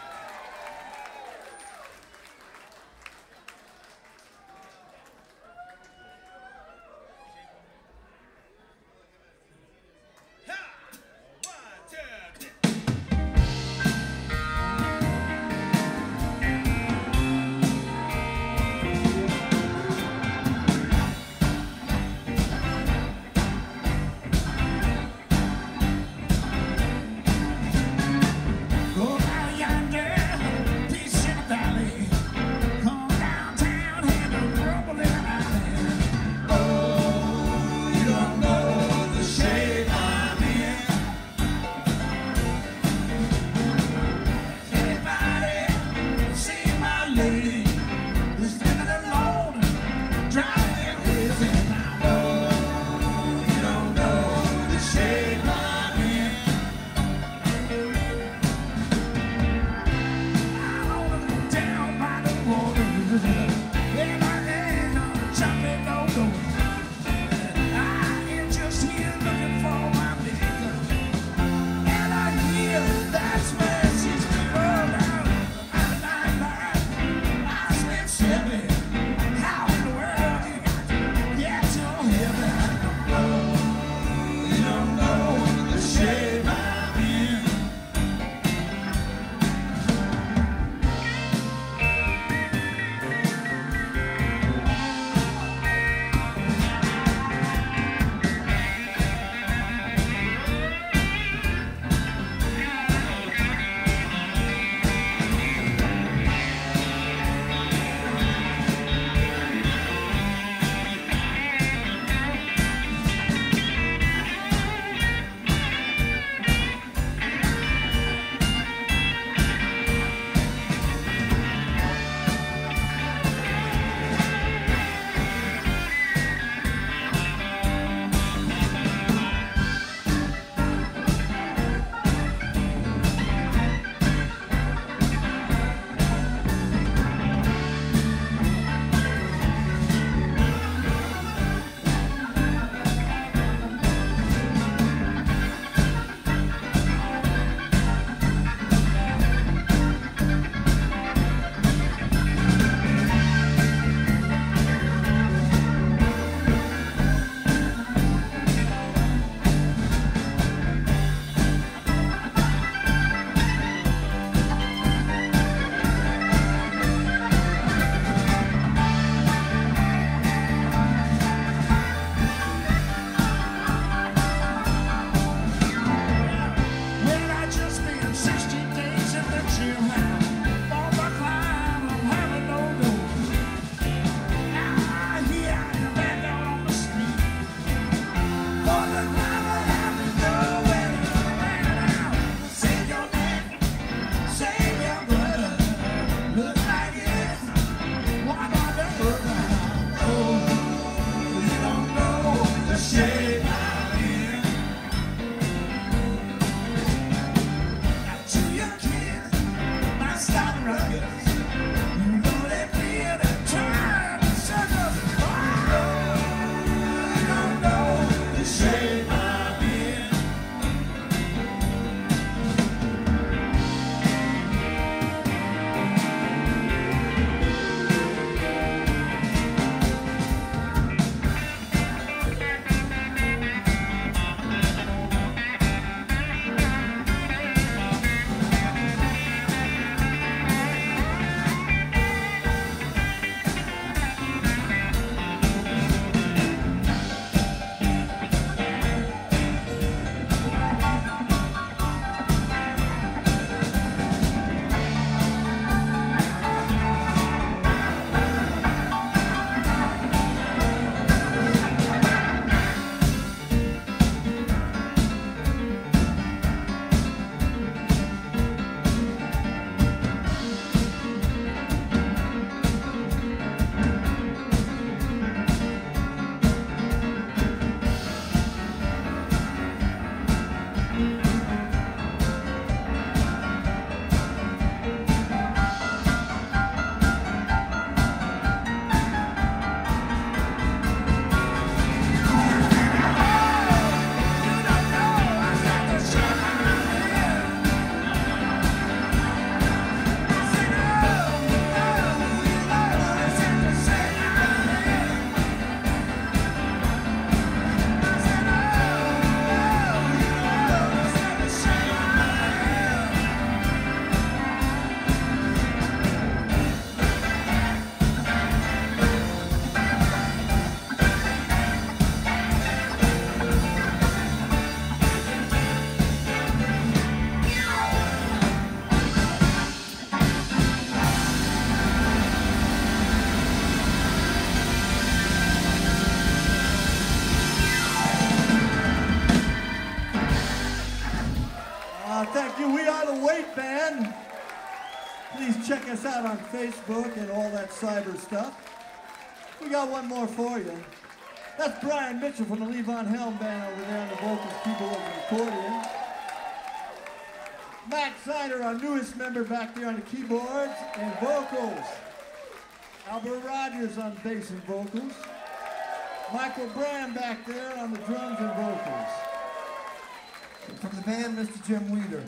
Go down yonder, peace in the valley. Come downtown, have a rumble in the alley. Oh, you don't know the shape I'm in. Anybody see my lady who's living alone, driving crazy now? Oh, you don't know the shape I'm in. Down by the water, where my hands are chopping no go. I am just here looking for my maker, and I hear that's where she's going out. I'm not lying, I slept seven. How in the world you got to get to heaven? Oh, you don't know the shape I'm in. Well, I just spent sixty days in the gym now. On my climb, I'm having no dough. Now here I am back out on the street. For the climb, I have to know where to run out. Save your neck, save your brother. Looks like it's one or the other. Oh, you don't know the shape I'm in. To your kids, my stock rockets, you know they feel the turn in circles. Oh, you don't know the shape I'm in. Band. Please check us out on Facebook and all that cyber stuff. We got one more for you. That's Brian Mitchell from the Levon Helm Band over there on the vocals, keyboards, and accordion. Matt Zeiner, our newest member, back there on the keyboards and vocals. Albert Rogers on bass and vocals. Michael Bram back there on the drums and vocals. From the band, Mister Jim Weider.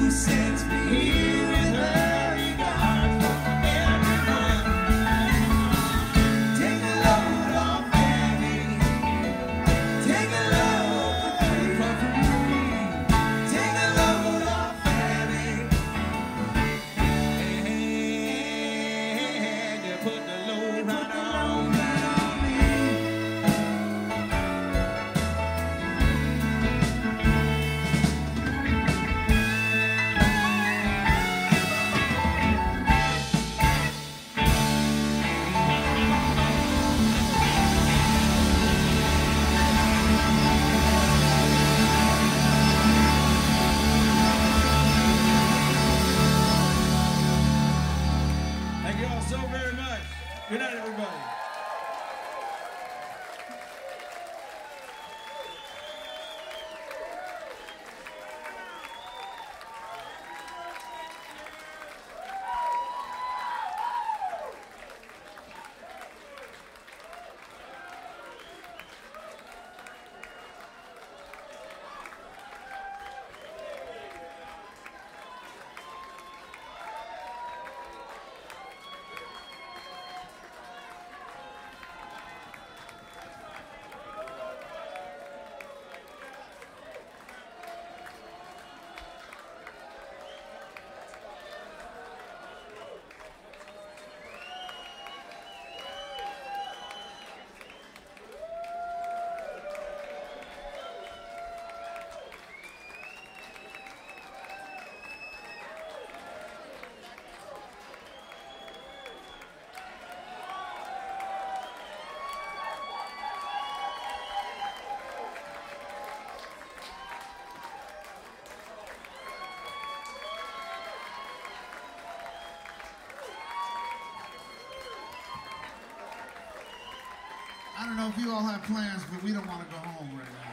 sends me here with her regard for everyone. Take a load off Annie. Take a load for free. Take a load off Annie. And you put the load right on. Thank you all so very much. Good night, everybody. I don't know if you all have plans, but we don't want to go home right now.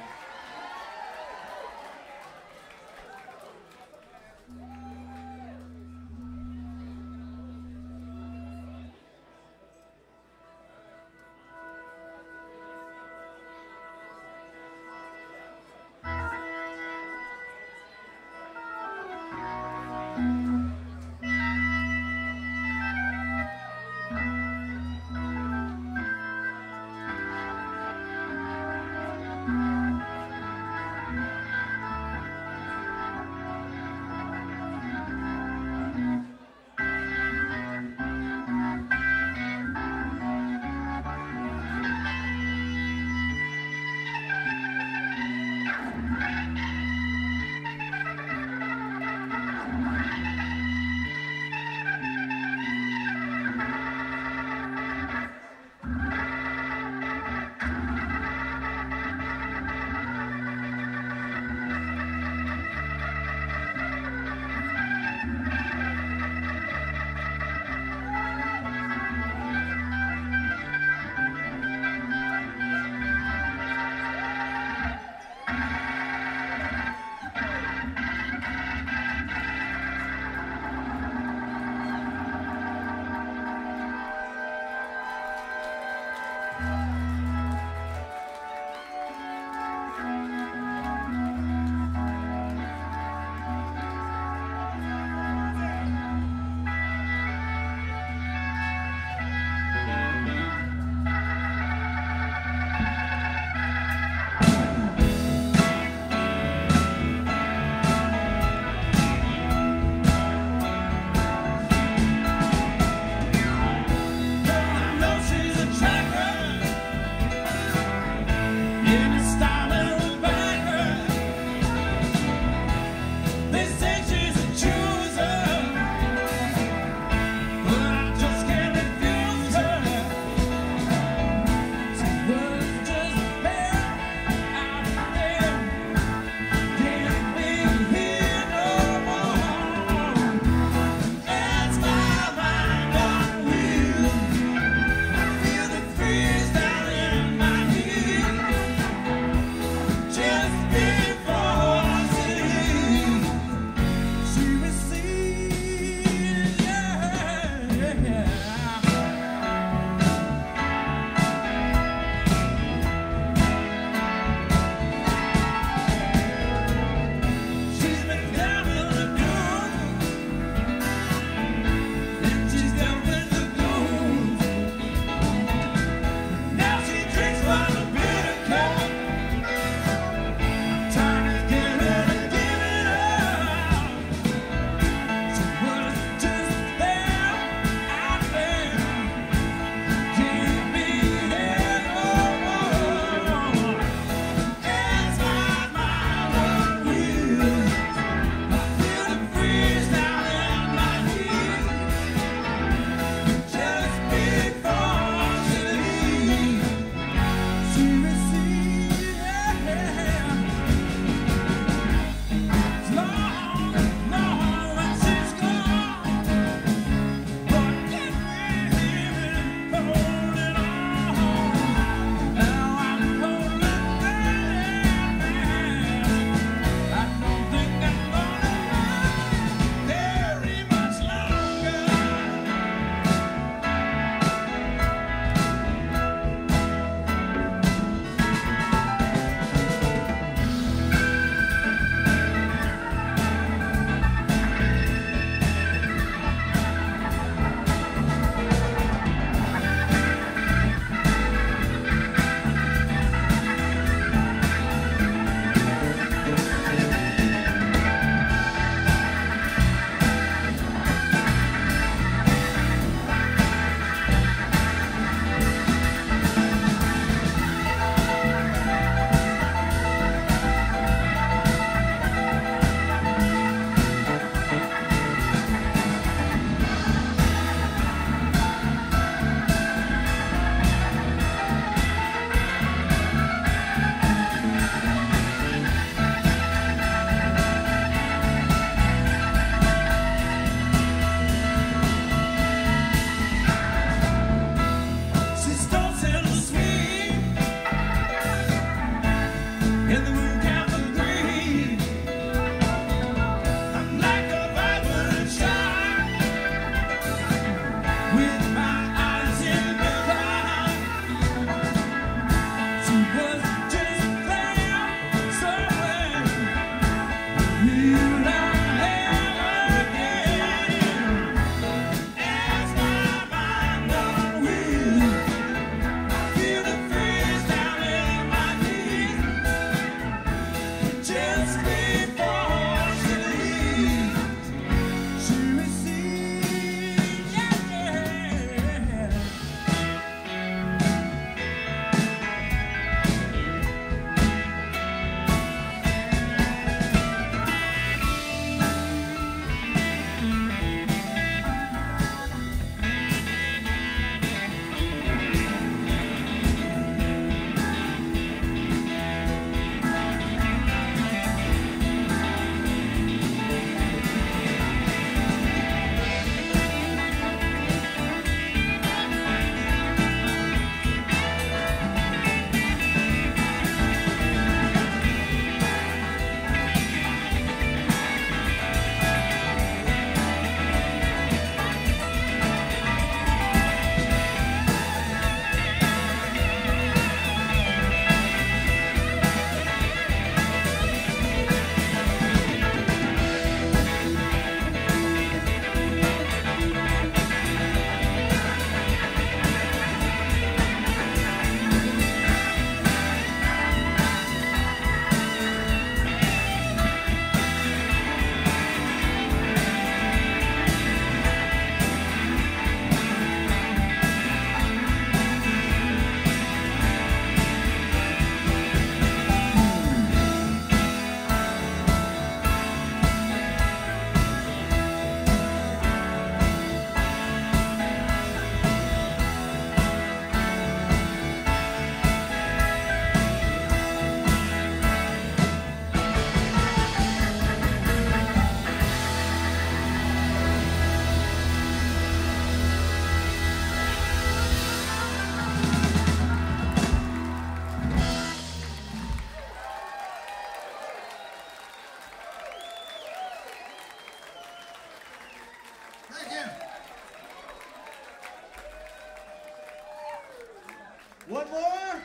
One more?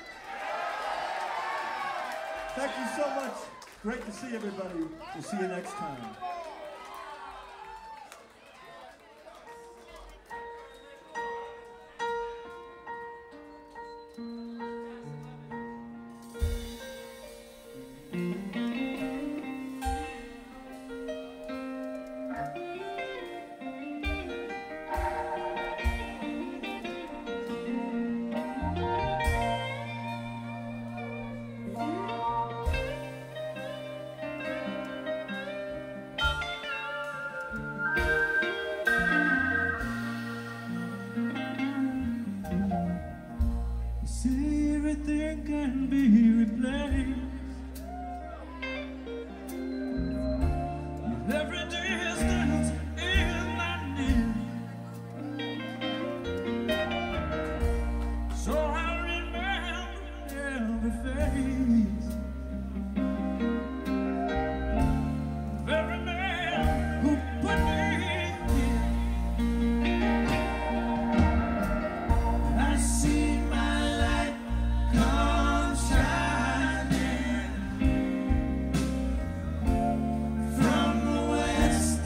Thank you so much. Great to see everybody. We'll see you next time. From the west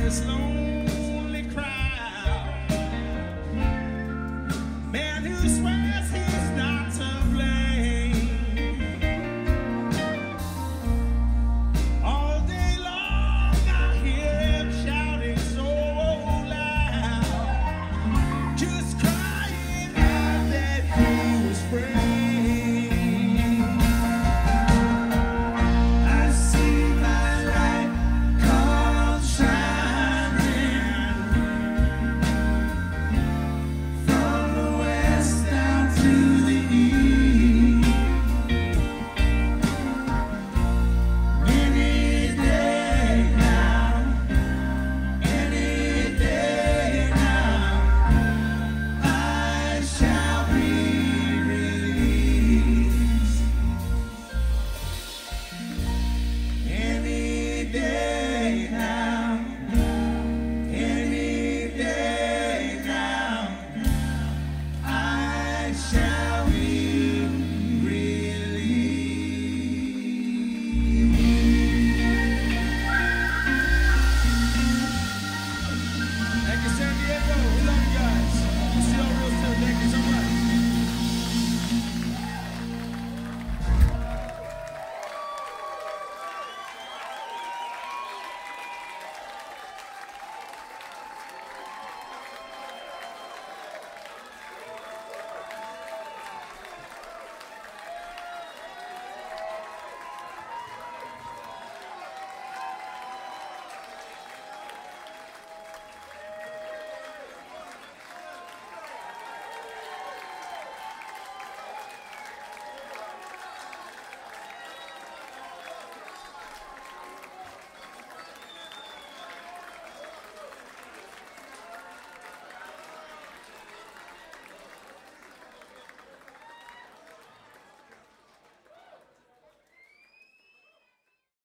this lonely